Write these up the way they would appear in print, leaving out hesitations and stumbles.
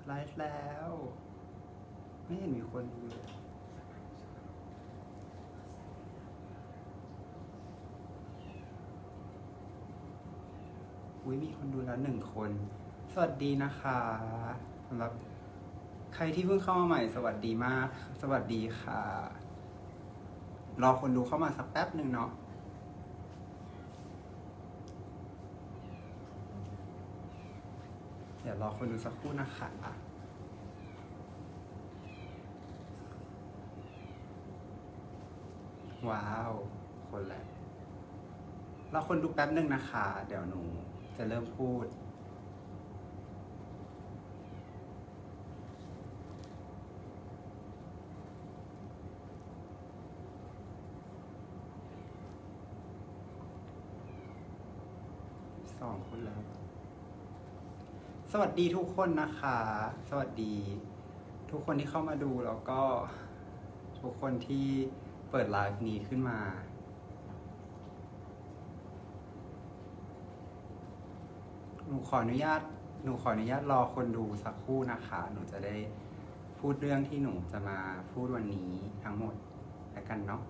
ไลฟ์แล้วไม่เห็นมีคนดูเลยมีคนดูแล้ว1 คนสวัสดีนะคะสำหรับใครที่เพิ่งเข้ามาใหม่สวัสดีมากสวัสดีค่ะรอคนดูเข้ามาสักแป๊บหนึ่งเนาะเดี๋ยวรอคนดูสักครู่นะคะว้าวคนแหละรอคนดูแป๊บหนึ่งนะคะเดี๋ยวหนูจะเริ่มพูด2 คนแล้วสวัสดีทุกคนนะคะสวัสดีทุกคนที่เข้ามาดูแล้วก็ทุกคนที่เปิดไลฟ์นี้ขึ้นมาหนูขออนุญาตรอคนดูสักครู่นะคะหนูจะได้พูดเรื่องที่หนูจะมาพูดวันนี้ทั้งหมดแล้วกันเนาะ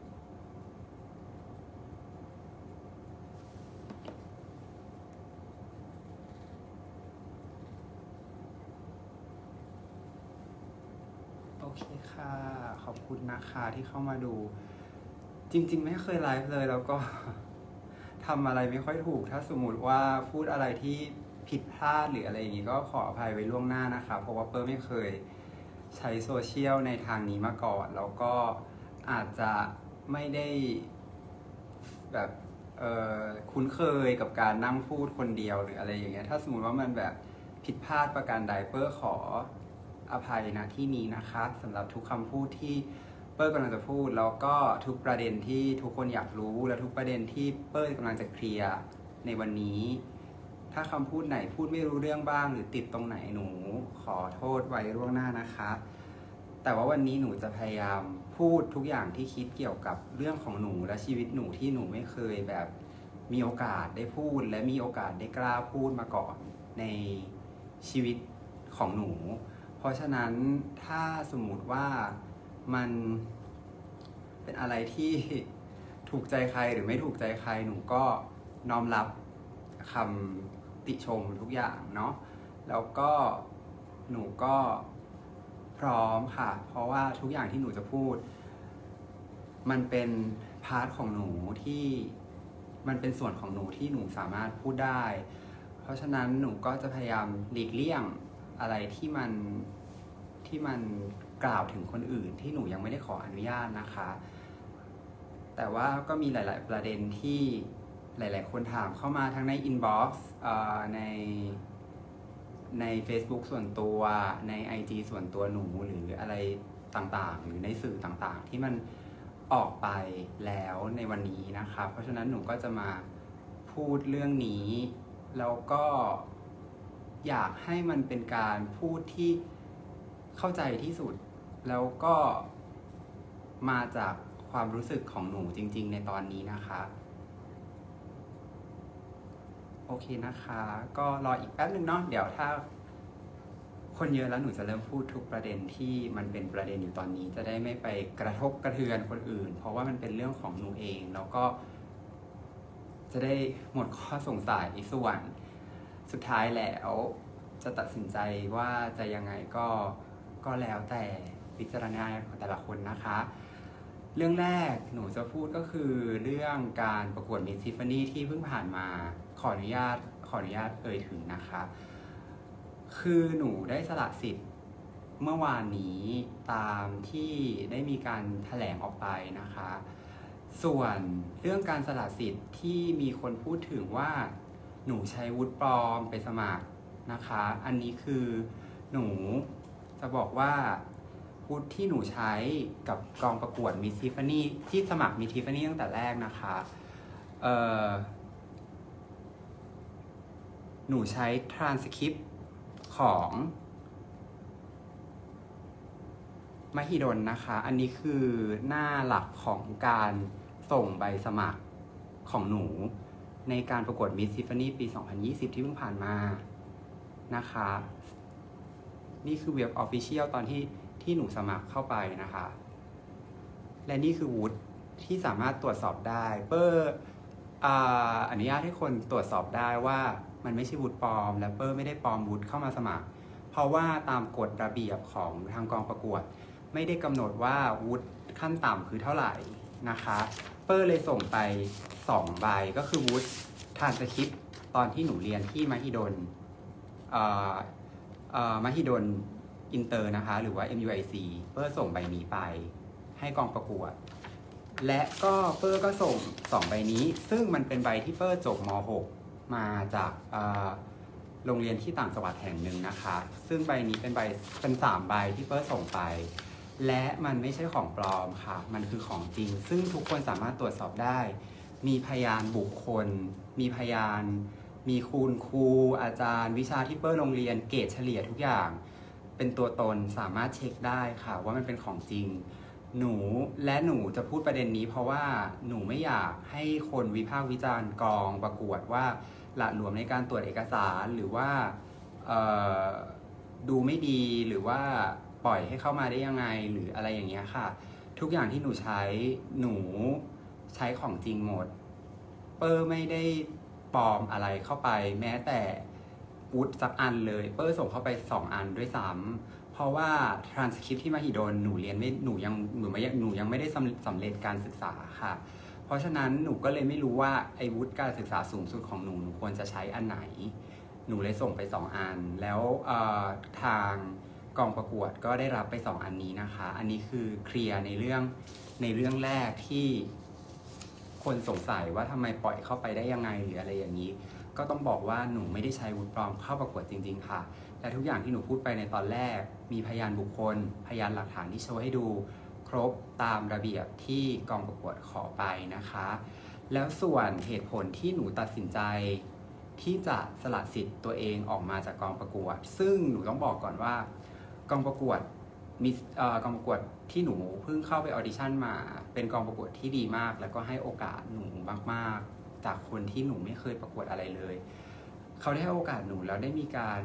โอเคค่ะขอบคุณนะคะที่เข้ามาดูจริงๆไม่เคยไลฟ์เลยแล้วก็ทำอะไรไม่ค่อยถูกถ้าสมมติว่าพูดอะไรที่ผิดพลาดหรืออะไรอย่างนี้ก็ขออภัยไว้ล่วงหน้านะคะเพราะว่าเปิ้ลไม่เคยใช้โซเชียลในทางนี้มาก่อนแล้วก็อาจจะไม่ได้แบบคุ้นเคยกับการนั่งพูดคนเดียวหรืออะไรอย่างเงี้ยถ้าสมมติว่ามันแบบผิดพลาดประการใดเปิ้ลขออภัยนะที่นี้นะคะสำหรับทุกคำพูดที่เปิ้ลกำลังจะพูดแล้วก็ทุกประเด็นที่ทุกคนอยากรู้และทุกประเด็นที่เปิ้ลกำลังจะเคลียร์ในวันนี้ถ้าคำพูดไหนพูดไม่รู้เรื่องบ้างหรือติดตรงไหนหนูขอโทษไว้ล่วงหน้านะคะแต่ว่าวันนี้หนูจะพยายามพูดทุกอย่างที่คิดเกี่ยวกับเรื่องของหนูและชีวิตหนูที่หนูไม่เคยแบบมีโอกาสได้พูดและมีโอกาสได้กล้าพูดมาก่อนในชีวิตของหนูเพราะฉะนั้นถ้าสมมุติว่ามันเป็นอะไรที่ถูกใจใครหรือไม่ถูกใจใครหนูก็น้อมรับคำติชมทุกอย่างเนาะแล้วก็หนูก็พร้อมค่ะเพราะว่าทุกอย่างที่หนูจะพูดมันเป็นพาร์ทของหนูที่มันเป็นส่วนของหนูที่หนูสามารถพูดได้เพราะฉะนั้นหนูก็จะพยายามหลีกเลี่ยงอะไรที่มันกล่าวถึงคนอื่นที่หนูยังไม่ได้ขออนุญาตนะคะแต่ว่าก็มีหลายๆประเด็นที่หลายๆคนถามเข้ามาทั้งใน inbox ใน Facebook ส่วนตัวใน IG ส่วนตัวหนูหรืออะไรต่างๆหรือในสื่อต่างๆที่มันออกไปแล้วในวันนี้นะคะเพราะฉะนั้นหนูก็จะมาพูดเรื่องนี้แล้วก็อยากให้มันเป็นการพูดที่เข้าใจที่สุดแล้วก็มาจากความรู้สึกของหนูจริงๆในตอนนี้นะคะโอเคนะคะก็รออีกแป๊บนึงเนาะเดี๋ยวถ้าคนเยอะแล้วหนูจะเริ่มพูดทุกประเด็นที่มันเป็นประเด็นอยู่ตอนนี้จะได้ไม่ไปกระทบกระเทือนคนอื่นเพราะว่ามันเป็นเรื่องของหนูเองแล้วก็จะได้หมดข้อสงสัยส่วนสุดท้ายแล้วจะตัดสินใจว่าจะยังไงก็แล้วแต่พิจารณาของแต่ละคนนะคะเรื่องแรกหนูจะพูดก็คือเรื่องการประกวด Miss Tiffany ที่เพิ่งผ่านมาขออนุญาตเอ่ยถึงนะคะคือหนูได้สละสิทธิ์เมื่อวานนี้ตามที่ได้มีการแถลงออกไปนะคะส่วนเรื่องการสละสิทธิ์ที่มีคนพูดถึงว่าหนูใช้วุฒิปลอมไปสมัครนะคะอันนี้คือหนูจะบอกว่าวุฒิที่หนูใช้กับกองประกวด Miss Tiffany ที่สมัคร Miss Tiffany ตั้งแต่แรกนะคะหนูใช้ transcript ของมหิดลนะคะอันนี้คือหน้าหลักของการส่งใบสมัครของหนูในการประกวด Miss Tiffany ปี 2020 ที่เพิ่งผ่านมานะคะนี่คือเว็บ Official ตอนที่หนูสมัครเข้าไปนะคะและนี่คือวุฒิที่สามารถตรวจสอบได้เปอร์อนุญาตให้คนตรวจสอบได้ว่ามันไม่ใช่วุฒิปลอมและเปอร์ไม่ได้ปลอมวุฒิเข้ามาสมัครเพราะว่าตามกฎระเบียบของทางกองประกวดไม่ได้กำหนดว่าวุฒิขั้นต่ำคือเท่าไหร่นะคะเปอร์เลยส่งไป2 ใบก็คือวุฒิทรานสคริปต์ตอนที่หนูเรียนที่มหิดลมหิดลอินเตอร์นะคะหรือว่า MUIC เปอร์ส่งใบนี้ไปให้กองประกวดและก็เปอร์ก็ส่ง2 ใบนี้ซึ่งมันเป็นใบที่เปอร์จบม.6 มาจากโรงเรียนที่ต่างจังหวัดแห่งหนึ่งนะคะซึ่งใบนี้เป็น3 ใบที่เปอร์ส่งไปและมันไม่ใช่ของปลอมค่ะมันคือของจริงซึ่งทุกคนสามารถตรวจสอบได้มีพยานบุคคลมีพยานมีคุณครูอาจารย์วิชาที่เปอร์โรงเรียนเกรดเฉลี่ยทุกอย่างเป็นตัวตนสามารถเช็คได้ค่ะว่ามันเป็นของจริงหนูจะพูดประเด็นนี้เพราะว่าหนูไม่อยากให้คนวิพากษ์วิจารณ์กองประกวดว่าหละหลวมในการตรวจเอกสารหรือว่าดูไม่ดีหรือว่าปล่อยให้เข้ามาได้ยังไงหรืออะไรอย่างเงี้ยค่ะทุกอย่างที่หนูใช้ของจริงหมดเปอร์ไม่ได้ปลอมอะไรเข้าไปแม้แต่วุฒิสักอันเลยเปอร์ส่งเข้าไป2 อันด้วยซ้ำเพราะว่า transcript ที่มหิดลหนูยังไม่ได้สำเร็จการศึกษาค่ะเพราะฉะนั้นหนูก็เลยไม่รู้ว่าไอ้วุฒิการศึกษาสูงสุดของหนูควรจะใช้อันไหนหนูเลยส่งไป2 อันแล้วทางกองประกวดก็ได้รับไป2 อันนี้นะคะอันนี้คือเคลียร์ในเรื่องแรกที่คนสงสัยว่าทำไมปล่อยเข้าไปได้ยังไงหรืออะไรอย่างนี้ก็ต้องบอกว่าหนูไม่ได้ใช้วุฒิปลอมเข้าประกวดจริงๆค่ะและทุกอย่างที่หนูพูดไปในตอนแรกมีพยานบุคคลพยานหลักฐานที่โชว์ให้ดูครบตามระเบียบที่กองประกวดขอไปนะคะแล้วส่วนเหตุผลที่หนูตัดสินใจที่จะสละสิทธิ์ตัวเองออกมาจากกองประกวดซึ่งหนูต้องบอกก่อนว่ากองประกวดกองประกวดที่หนูเพิ่งเข้าไปออดิชั่นมาเป็นกองประกวดที่ดีมากแล้วก็ให้โอกาสหนูมากๆจากคนที่หนูไม่เคยประกวดอะไรเลยเขาได้ให้โอกาสหนูแล้วได้มีการ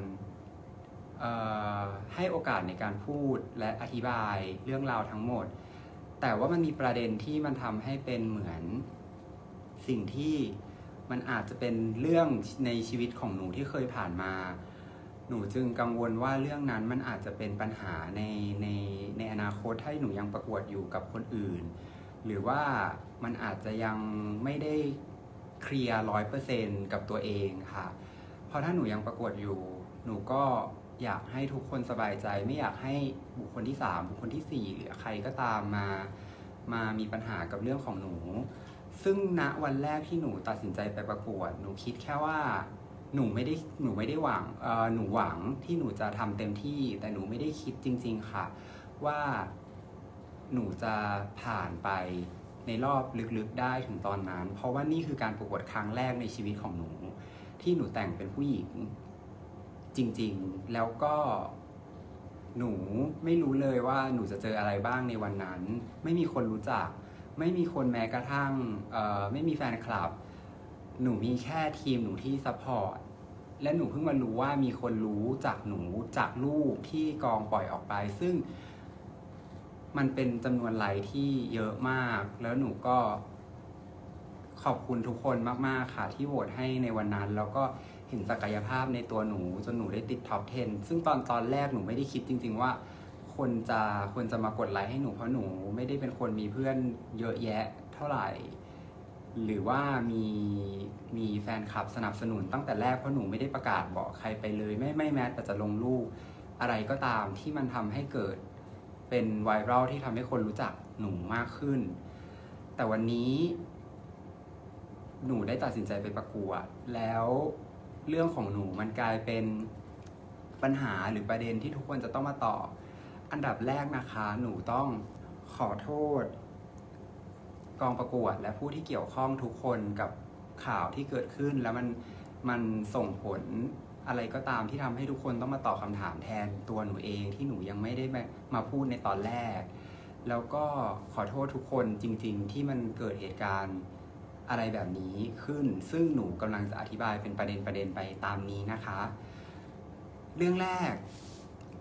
ให้โอกาสในการพูดและอธิบายเรื่องราวทั้งหมดแต่ว่ามันมีประเด็นที่มันทำให้เป็นเหมือนสิ่งที่มันอาจจะเป็นเรื่องในชีวิตของหนูที่เคยผ่านมาหนูจึงกังวลว่าเรื่องนั้นมันอาจจะเป็นปัญหาในอนาคตถ้าหนูยังประกวดอยู่กับคนอื่นหรือว่ามันอาจจะยังไม่ได้เคลียร์100%กับตัวเองค่ะเพราะถ้าหนูยังประกวดอยู่หนูก็อยากให้ทุกคนสบายใจไม่อยากให้บุคคลที่3บุคคลที่4หรือใครก็ตามมามีปัญหากับเรื่องของหนูซึ่งณวันแรกที่หนูตัดสินใจไปประกวดหนูคิดแค่ว่าหนูไม่ได้หวังหนูหวังที่หนูจะทำเต็มที่แต่หนูไม่ได้คิดจริงๆค่ะว่าหนูจะผ่านไปในรอบลึกๆได้ถึงตอนนั้นเพราะว่านี่คือการประกวดครั้งแรกในชีวิตของหนูที่หนูแต่งเป็นผู้หญิงจริงๆแล้วก็หนูไม่รู้เลยว่าหนูจะเจออะไรบ้างในวันนั้นไม่มีคนรู้จักไม่มีคนแม้กระทั่งไม่มีแฟนคลับหนูมีแค่ทีมหนูที่ซัพพอร์ตและหนูเพิ่งมารู้ว่ามีคนรู้จากหนูจากรูปที่กองปล่อยออกไปซึ่งมันเป็นจำนวนไลค์ที่เยอะมากแล้วหนูก็ขอบคุณทุกคนมากๆค่ะที่โหวตให้ในวันนั้นแล้วก็เห็นศักยภาพในตัวหนูจนหนูได้ติดท็อป 10ซึ่งตอนแรกหนูไม่ได้คิดจริงๆว่าคนจะมากดไลค์ให้หนูเพราะหนูไม่ได้เป็นคนมีเพื่อนเยอะแยะเท่าไหร่หรือว่ามีแฟนคลับสนับสนุนตั้งแต่แรกเพราะหนูไม่ได้ประกาศบอกใครไปเลยไม่แม้แต่จะลงรูปอะไรก็ตามที่มันทำให้เกิดเป็นไวรัลที่ทำให้คนรู้จักหนูมากขึ้นแต่วันนี้หนูได้ตัดสินใจไปประกวดแล้วเรื่องของหนูมันกลายเป็นปัญหาหรือประเด็นที่ทุกคนจะต้องมาตอบอันดับแรกนะคะหนูต้องขอโทษกองประกวดและผู้ที่เกี่ยวข้องทุกคนกับข่าวที่เกิดขึ้นแล้วมันส่งผลอะไรก็ตามที่ทำให้ทุกคนต้องมาตอบคำถามแทนตัวหนูเองที่หนูยังไม่ได้มาพูดในตอนแรกแล้วก็ขอโทษทุกคนจริงๆที่มันเกิดเหตุการณ์อะไรแบบนี้ขึ้นซึ่งหนูกำลังจะอธิบายเป็นประเด็นไปตามนี้นะคะเรื่องแรก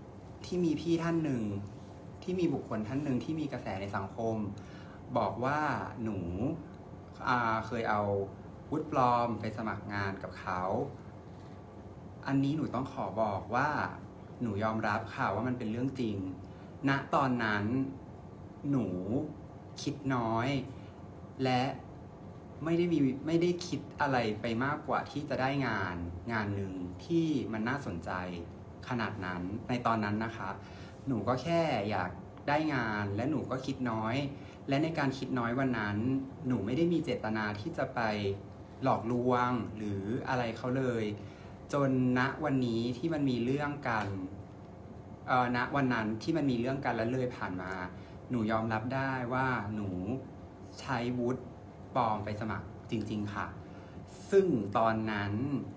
ที่มีพี่ท่านหนึ่งที่มีบุคคลท่านหนึ่งที่มีกระแสในสังคมบอกว่าหนูเคยเอาวุฒิปลอมไปสมัครงานกับเขาอันนี้หนูต้องขอบอกว่าหนูยอมรับค่ะว่ามันเป็นเรื่องจริงณตอนนั้นหนูคิดน้อยและไม่ได้คิดอะไรไปมากกว่าที่จะได้งานหนึ่งที่มันน่าสนใจขนาดนั้นในตอนนั้นนะคะหนูก็แค่อยากได้งานและหนูก็คิดน้อยและในการคิดน้อยวันนั้นหนูไม่ได้มีเจตนาที่จะไปหลอกลวงหรืออะไรเขาเลยจนณวันนี้ที่มันมีเรื่องกันณวันนั้นที่มันมีเรื่องกันแล้วเลยผ่านมาหนูยอมรับได้ว่าหนูใช้วุฒิปลอมไปสมัครจริงๆค่ะซึ่งตอนนั้น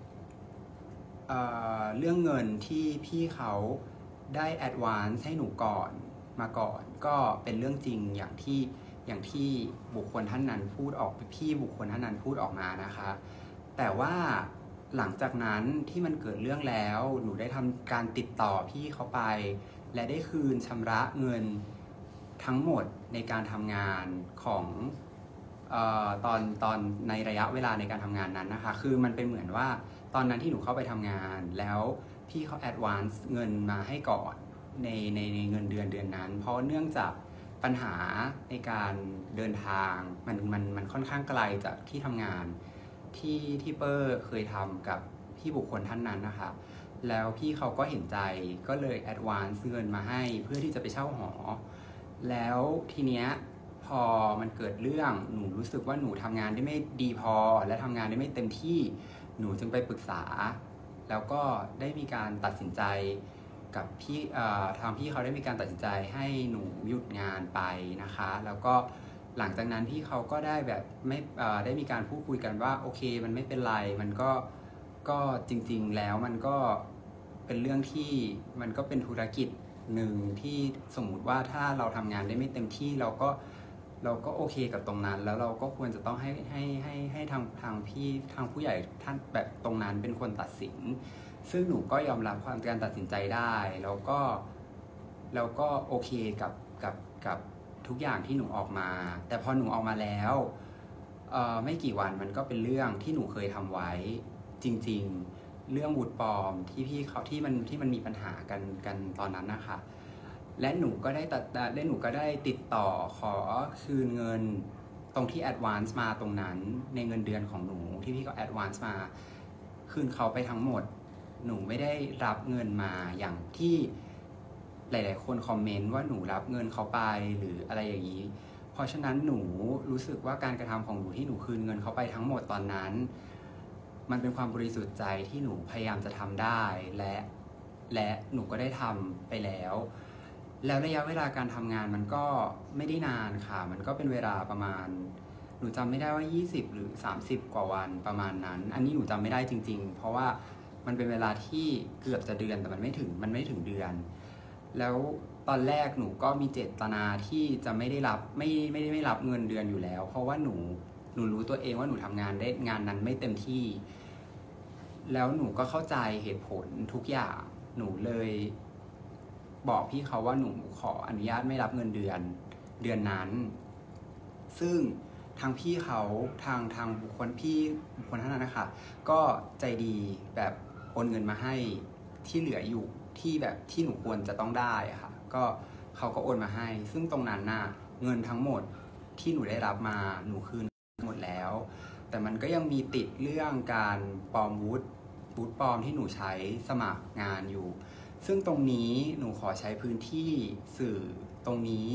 เรื่องเงินที่พี่เขาได้แอดวานซ์ให้หนูมาก่อนก็เป็นเรื่องจริงอย่างที่บุคคลท่านนั้นพูดออกพี่บุคคลท่านนั้นพูดออกมานะคะแต่ว่าหลังจากนั้นที่มันเกิดเรื่องแล้วหนูได้ทำการติดต่อพี่เขาไปและได้คืนชำระเงินทั้งหมดในการทำงานของตอนในระยะเวลาในการทำงานนั้นนะคะคือมันเป็นเหมือนว่าตอนนั้นที่หนูเข้าไปทำงานแล้วพี่เขาแอดวานซ์เงินมาให้ก่อนในเงินเดือนนั้นเพราะเนื่องจากปัญหาในการเดินทางมันค่อนข้างไกลจากที่ทำงานที่เปอร์เคยทำกับพี่บุคคลท่านนั้นนะคะแล้วพี่เขาก็เห็นใจก็เลยแอดวานซ์เงินมาให้เพื่อที่จะไปเช่าหอแล้วทีเนี้ยพอมันเกิดเรื่องหนูรู้สึกว่าหนูทำงานได้ไม่ดีพอและทำงานได้ไม่เต็มที่หนูจึงไปปรึกษาแล้วก็ได้มีการตัดสินใจกับพี่ทางพี่เขาได้มีการตัดสินใจให้หนูหยุดงานไปนะคะแล้วก็หลังจากนั้นพี่เขาก็ได้แบบไม่ได้มีการพูดคุยกันว่าโอเคมันไม่เป็นไรมันก็จริงๆแล้วมันก็เป็นเรื่องที่มันก็เป็นธุรกิจหนึ่งที่สมมุติว่าถ้าเราทำงานได้ไม่เต็มที่เราก็โอเคกับตรงนั้นแล้วเราก็ควรจะต้องให้ทางผู้ใหญ่ท่านแบบตรงนั้นเป็นคนตัดสินซึ่งหนูก็ยอมรับความการตัดสินใจได้แล้วก็โอเคกับทุกอย่างที่หนูออกมาแต่พอหนูออกมาแล้วไม่กี่วันมันก็เป็นเรื่องที่หนูเคยทำไว้จริงๆเรื่องวุฒิปลอมที่พี่เขาที่มันมีปัญหากันตอนนั้นนะคะและหนูก็ได้ติดต่อขอคืนเงินตรงที่แอดวานซ์มาตรงนั้นในเงินเดือนของหนูที่พี่เขาแอดวานซ์มาคืนเขาไปทั้งหมดหนูไม่ได้รับเงินมาอย่างที่หลายๆคนคอมเมนต์ว่าหนูรับเงินเขาไปหรืออะไรอย่างนี้เพราะฉะนั้นหนูรู้สึกว่าการกระทำของหนูที่หนูคืนเงินเขาไปทั้งหมดตอนนั้นมันเป็นความบริสุทธิ์ใจที่หนูพยายามจะทำได้และหนูก็ได้ทำไปแล้วระยะเวลาการทำงานมันก็ไม่ได้นานค่ะมันก็เป็นเวลาประมาณหนูจำไม่ได้ว่า20หรือ30กว่าวันประมาณนั้นอันนี้หนูจำไม่ได้จริงๆเพราะว่ามันเป็นเวลาที่เกือบจะเดือนแต่มันไม่ถึงเดือนแล้วตอนแรกหนูก็มีเจตนาที่จะไม่ได้รับเงินเดือนอยู่แล้วเพราะว่าหนูรู้ตัวเองว่าหนูทำงานนั้นไม่เต็มที่แล้วหนูก็เข้าใจเหตุผลทุกอย่างหนูเลยบอกพี่เขาว่าหนูขออนุญาตไม่รับเงินเดือนนั้นซึ่งทางพี่เขาทางบุคคลท่านนั้นนะคะก็ใจดีแบบโอนเงินมาให้ที่เหลืออยู่ที่หนูควรจะต้องได้ค่ะก็เขาก็โอนมาให้ซึ่งตรงนั้นน่ะเงินทั้งหมดที่หนูได้รับมาหนูคืนหมดแล้วแต่มันก็ยังมีติดเรื่องการปลอมวุฒิปลอมที่หนูใช้สมัครงานอยู่ซึ่งตรงนี้หนูขอใช้พื้นที่สื่อตรงนี้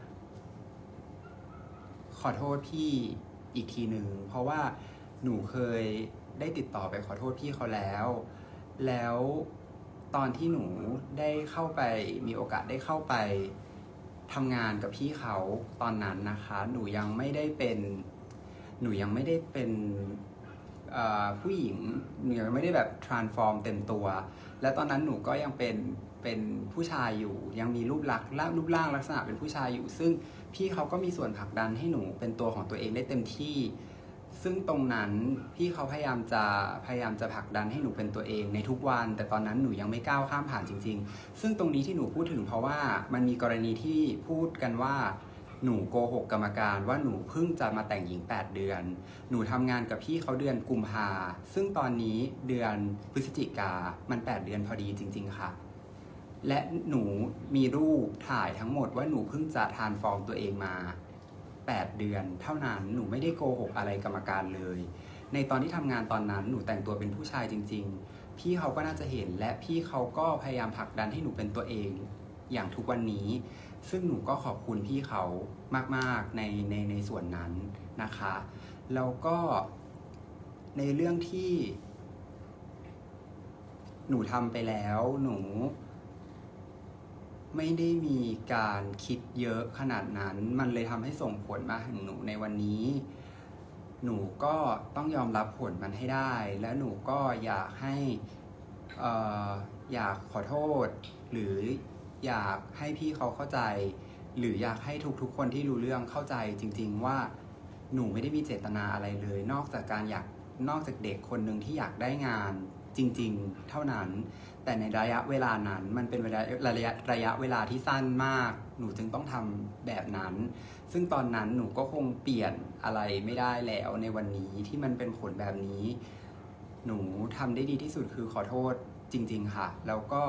ขอโทษพี่อีกทีหนึ่งเพราะว่าหนูเคยได้ติดต่อไปขอโทษพี่เขาแล้วตอนที่หนูได้เข้าไปมีโอกาสได้เข้าไปทำงานกับพี่เขาตอนนั้นนะคะหนูยังไม่ได้เป็นผู้หญิงหนูยังไม่ได้แบบ transform เต็มตัวและตอนนั้นหนูก็ยังเป็นผู้ชายอยู่ยังมีรูปร่างลักษณะเป็นผู้ชายอยู่ซึ่งพี่เขาก็มีส่วนผลักดันให้หนูเป็นตัวของตัวเองได้เต็มที่ซึ่งตรงนั้นพี่เขาพยายามจะผลักดันให้หนูเป็นตัวเองในทุกวันแต่ตอนนั้นหนูยังไม่ก้าวข้ามผ่านจริงๆซึ่งตรงนี้ที่หนูพูดถึงเพราะว่ามันมีกรณีที่พูดกันว่าหนูโกหกกรรมการว่าหนูเพิ่งจะมาแต่งหญิง8 เดือนหนูทำงานกับพี่เขาเดือนกุมภาซึ่งตอนนี้เดือนพฤศจิกามัน8 เดือนพอดีจริงๆค่ะและหนูมีรูปถ่ายทั้งหมดว่าหนูเพิ่งจะทรานส์ฟอร์มตัวเองมา8 เดือนเท่านั้นหนูไม่ได้โกหกอะไรกรรมการเลยในตอนที่ทำงานตอนนั้นหนูแต่งตัวเป็นผู้ชายจริงๆพี่เขาก็น่าจะเห็นและพี่เขาก็พยายามผลักดันให้หนูเป็นตัวเองอย่างทุกวันนี้ซึ่งหนูก็ขอบคุณพี่เขามากๆในส่วนนั้นนะคะแล้วก็ในเรื่องที่หนูทำไปแล้วหนูไม่ได้มีการคิดเยอะขนาดนั้นมันเลยทำให้ส่งผลมาถึงหนูในวันนี้หนูก็ต้องยอมรับผลมันให้ได้และหนูก็อยากให้อยากขอโทษหรืออยากให้พี่เขาเข้าใจหรืออยากให้ทุกๆคนที่รู้เรื่องเข้าใจจริงๆว่าหนูไม่ได้มีเจตนาอะไรเลยนอกจากเด็กคนหนึ่งที่อยากได้งานจริงๆเท่านั้นแต่ในระยะเวลานั้นมันเป็นระยะเวลาที่สั้นมากหนูจึงต้องทำแบบนั้นซึ่งตอนนั้นหนูก็คงเปลี่ยนอะไรไม่ได้แล้วในวันนี้ที่มันเป็นผลแบบนี้หนูทำได้ดีที่สุดคือขอโทษจริงๆค่ะแล้วก็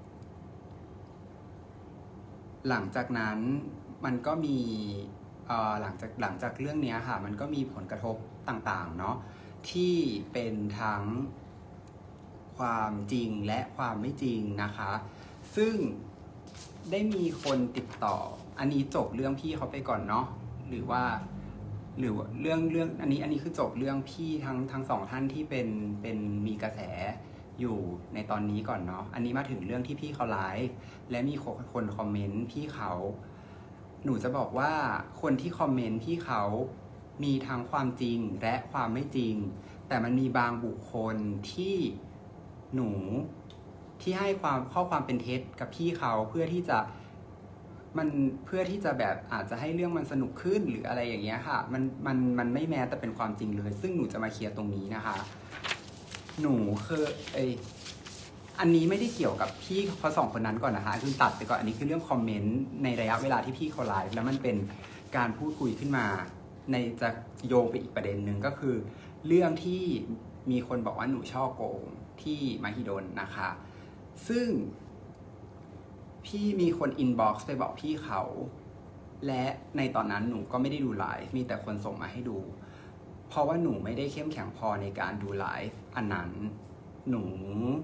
หลังจากนั้นมันก็มีหลังจากเรื่องนี้ค่ะมันก็มีผลกระทบต่างๆเนาะที่เป็นทั้งความจริงและความไม่จริงนะคะซึ่งได้มีคนติดต่ออันนี้จบเรื่องพี่เขาไปก่อนเนาะหรือเรื่องอันนี้คือจบเรื่องพี่ทั้งสองท่านที่เป็นมีกระแสอยู่ในตอนนี้ก่อนเนาะอันนี้มาถึงเรื่องที่พี่เขาไลฟ์และมีคนคอมเมนต์พี่เขาหนูจะบอกว่าคนที่คอมเมนต์พี่เขามีทั้งความจริงและความไม่จริงแต่มันมีบางบุคคลที่หนูที่ให้ข้อความเป็นเท็จกับพี่เขาเพื่อที่จะแบบอาจจะให้เรื่องมันสนุกขึ้นหรืออะไรอย่างเงี้ยค่ะมันไม่แม้แต่เป็นความจริงเลยซึ่งหนูจะมาเคลียร์ตรงนี้นะคะหนูอันนี้ไม่ได้เกี่ยวกับพี่เขาสองคนนั้นก่อนนะคะคือตัดไปก่อนอันนี้คือเรื่องคอมเมนต์ในระยะเวลาที่พี่เขาไลฟ์แล้วมันเป็นการพูดคุยขึ้นมาในจะโยงไปอีกประเด็นหนึ่งก็คือเรื่องที่มีคนบอกว่าหนูช่อโกงที่มหิดลนะคะซึ่งพี่มีคนอินบ็อกซ์ไปบอกพี่เขาและในตอนนั้นหนูก็ไม่ได้ดูไลฟ์มีแต่คนส่งมาให้ดูเพราะว่าหนูไม่ได้เข้มแข็งพอในการดูไลฟ์อันนั้นหนู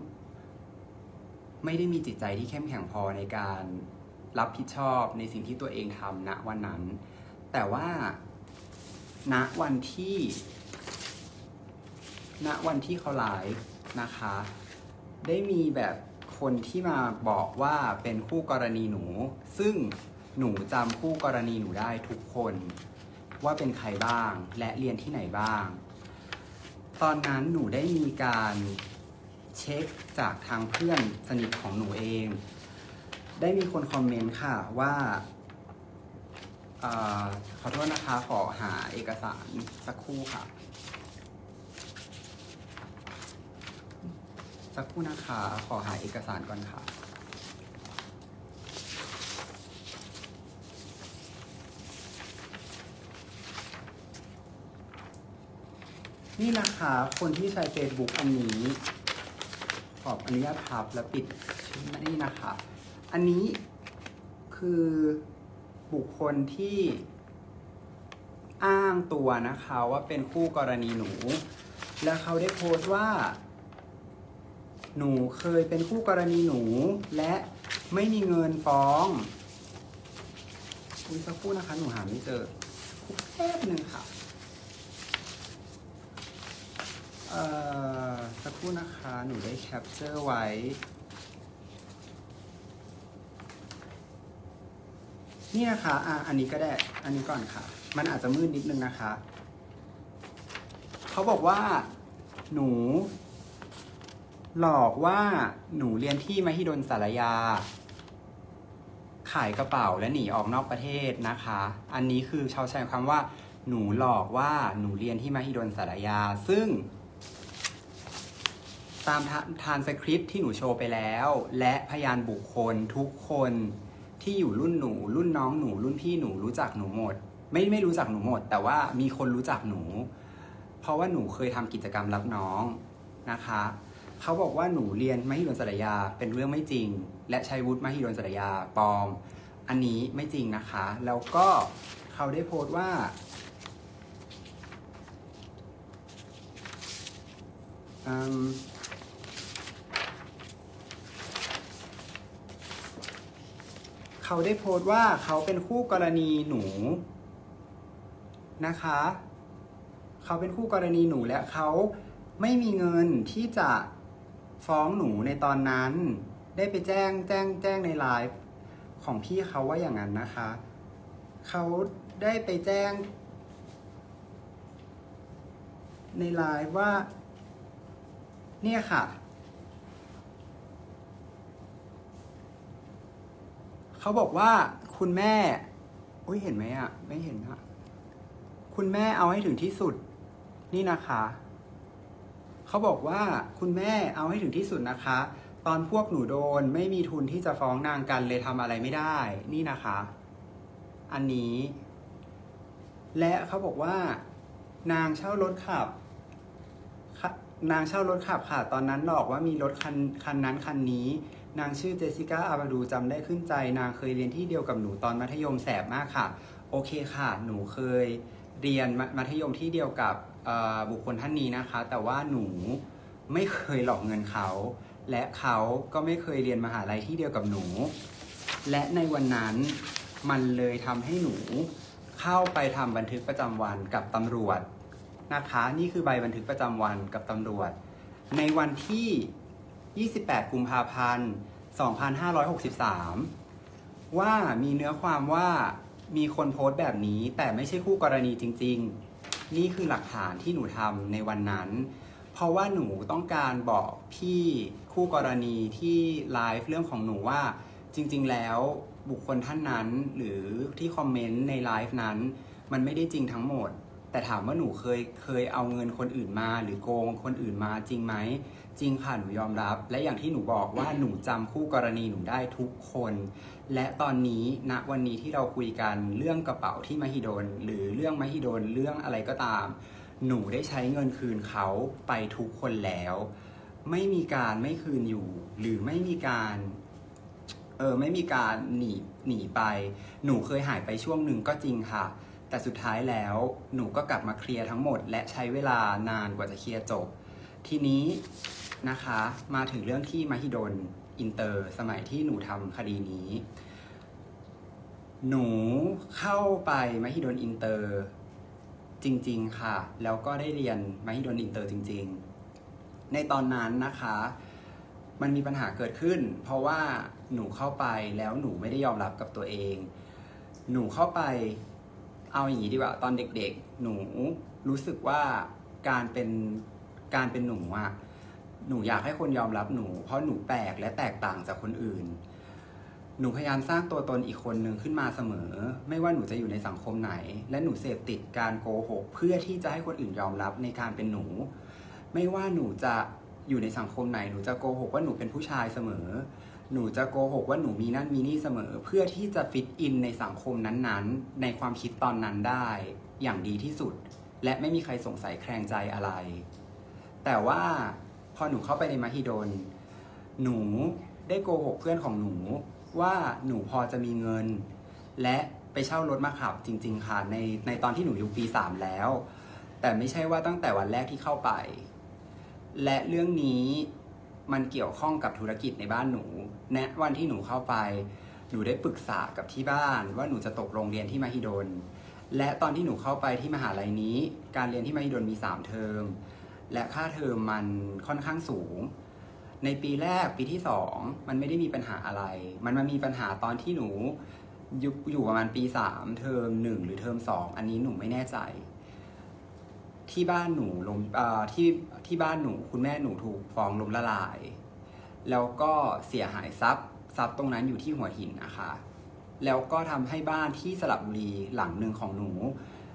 ไม่ได้มีจิตใจที่เข้มแข็งพอในการรับผิดชอบในสิ่งที่ตัวเองทำณวันนั้นแต่ว่าณวันที่เขาไลฟ์นะคะได้มีแบบคนที่มาบอกว่าเป็นคู่กรณีหนูซึ่งหนูจำคู่กรณีหนูได้ทุกคนว่าเป็นใครบ้างและเรียนที่ไหนบ้างตอนนั้นหนูได้มีการเช็คจากทางเพื่อนสนิทของหนูเองได้มีคนคอมเมนต์ค่ะว่าขอโทษนะคะขอหาเอกสารสักครู่ค่ะสักครู่นะคะขอหาเอกสารก่อนค่ะนี่นะคะคนที่ใช้ Facebook อันนี้ขออนุญาตพับและปิดชื่อนี่นะคะอันนี้คือบุคคลที่อ้างตัวนะคะว่าเป็นคู่กรณีหนูและเขาได้โพสต์ว่าหนูเคยเป็นคู่กรณีหนูและไม่มีเงินฟ้องสักครู่นะคะหนูหาไม่เจอแป๊บนึงค่ะสักครู่นะคะหนูได้แคปเจอร์ไว้นี่นะคะอันนี้ก็ได้อันนี้ก่อนค่ะมันอาจจะมืดนิดนึงนะคะเขาบอกว่าหนูหลอกว่าหนูเรียนที่มหิดลสารยาขายกระเป๋าและหนีออกนอกประเทศนะคะอันนี้คือชาวใช้คำว่าหนูหลอกว่าหนูเรียนที่มหิดลสารยาซึ่งตามทานสคริปต์ที่หนูโชว์ไปแล้วและพยานบุคคลทุกคนที่อยู่รุ่นหนูรุ่นน้องหนูรุ่นพี่หนูรู้จักหนูหมดไม่รู้จักหนูหมดแต่ว่ามีคนรู้จักหนูเพราะว่าหนูเคยทำกิจกรรมรับน้องนะคะเขาบอกว่าหนูเรียนมหิดลสารยาเป็นเรื่องไม่จริงและใช้วุฒิมหิดลสารยาปลอมอันนี้ไม่จริงนะคะแล้วก็เขาได้โพสต์ว่าเขาได้โพสต์ว่าเขาเป็นคู่กรณีหนูนะคะเขาเป็นคู่กรณีหนูและเขาไม่มีเงินที่จะฟ้องหนูในตอนนั้นได้ไปแจ้งในไลฟ์ของพี่เขาว่าอย่างนั้นนะคะเขาได้ไปแจ้งในไลฟ์ว่าเนี่ยค่ะเขาบอกว่าคุณแม่อุ้ยเห็นไหมอ่ะไม่เห็นอะคุณแม่เอาให้ถึงที่สุดนี่นะคะเขาบอกว่าคุณแม่เอาให้ถึงที่สุดนะคะตอนพวกหนูโดนไม่มีทุนที่จะฟ้องนางกันเลยทำอะไรไม่ได้นี่นะคะอันนี้และเขาบอกว่านางเช่ารถขับนางเช่ารถขับค่ะตอนนั้นหลอกว่ามีรถคันนั้นคันนี้นางชื่อเจสสิก้าอาบาดูจำได้ขึ้นใจนางเคยเรียนที่เดียวกับหนูตอนมัธยมแสบมากค่ะโอเคค่ะหนูเคยเรียนมัธยมที่เดียวกับบุคคลท่านนี้นะคะแต่ว่าหนูไม่เคยหลอกเงินเขาและเขาก็ไม่เคยเรียนมหาลัยที่เดียวกับหนูและในวันนั้นมันเลยทำให้หนูเข้าไปทำบันทึกประจำวันกับตำรวจนะคะนี่คือใบบันทึกประจำวันกับตำรวจในวันที่28กุมภาพันธ์2563ว่ามีเนื้อความว่ามีคนโพสต์แบบนี้แต่ไม่ใช่คู่กรณีจริงๆนี่คือหลักฐานที่หนูทำในวันนั้นเพราะว่าหนูต้องการบอกพี่คู่กรณีที่ไลฟ์เรื่องของหนูว่าจริงๆแล้วบุคคลท่านนั้นหรือที่คอมเมนต์ในไลฟ์นั้นมันไม่ได้จริงทั้งหมดแต่ถามว่าหนูเคยเอาเงินคนอื่นมาหรือโกงคนอื่นมาจริงไหมจริงค่ะหนูยอมรับและอย่างที่หนูบอกว่าหนูจำคู่กรณีหนูได้ทุกคนและตอนนี้ณวันนี้ที่เราคุยกันเรื่องกระเป๋าที่มหิดลหรือเรื่องมหิดลเรื่องอะไรก็ตามหนูได้ใช้เงินคืนเขาไปทุกคนแล้วไม่มีการไม่คืนอยู่หรือไม่มีการไม่มีการหนีไปหนูเคยหายไปช่วงหนึ่งก็จริงค่ะแต่สุดท้ายแล้วหนูก็กลับมาเคลียร์ทั้งหมดและใช้เวลานานกว่าจะเคลียร์จบทีนี้นะคะมาถึงเรื่องที่มหิดลอินเตอร์สมัยที่หนูทำคดีนี้หนูเข้าไปมหิดลอินเตอร์จริงๆค่ะแล้วก็ได้เรียนมหิดลอินเตอร์จริงๆในตอนนั้นนะคะมันมีปัญหาเกิดขึ้นเพราะว่าหนูเข้าไปแล้วหนูไม่ได้ยอมรับกับตัวเองหนูเข้าไปเอาอย่างนี้ดีกว่าตอนเด็กๆหนูรู้สึกว่าการเป็นหนูอะหนูอยากให้คนยอมรับหนูเพราะหนูแปลกและแตกต่างจากคนอื่นหนูพยายามสร้างตัวตนอีกคนหนึ่งขึ้นมาเสมอไม่ว่าหนูจะอยู่ในสังคมไหนและหนูเสพติดการโกหกเพื่อที่จะให้คนอื่นยอมรับในการเป็นหนูไม่ว่าหนูจะอยู่ในสังคมไหนหนูจะโกหกว่าหนูเป็นผู้ชายเสมอหนูจะโกหกว่าหนูมีนั่นมีนี่เสมอเพื่อที่จะฟิตอินในสังคมนั้นๆในความคิดตอนนั้นได้อย่างดีที่สุดและไม่มีใครสงสัยแคลงใจอะไรแต่ว่าพอหนูเข้าไปในมหิดลหนูได้โกหกเพื่อนของหนูว่าหนูพอจะมีเงินและไปเช่ารถมาขับจริงๆค่ะในตอนที่หนูอยู่ปี3แล้วแต่ไม่ใช่ว่าตั้งแต่วันแรกที่เข้าไปและเรื่องนี้มันเกี่ยวข้องกับธุรกิจในบ้านหนูณวันที่หนูเข้าไปหนูได้ปรึกษากับที่บ้านว่าหนูจะตกโรงเรียนที่มหิดลและตอนที่หนูเข้าไปที่มหาลัยนี้การเรียนที่มหิดลมี3เทอมและค่าเทอมมันค่อนข้างสูงในปีแรกปีที่2มันไม่ได้มีปัญหาอะไรมันมามีปัญหาตอนที่หนูอยู่ประมาณปี3เทอม1หรือเทอม2อันนี้หนูไม่แน่ใจที่บ้านหนูที่บ้านหนูคุณแม่หนูถูกฟ้องล้มละลายแล้วก็เสียหายทรัพย์ตรงนั้นอยู่ที่หัวหินนะคะแล้วก็ทำให้บ้านที่สระบุรีหลังหนึ่งของหนู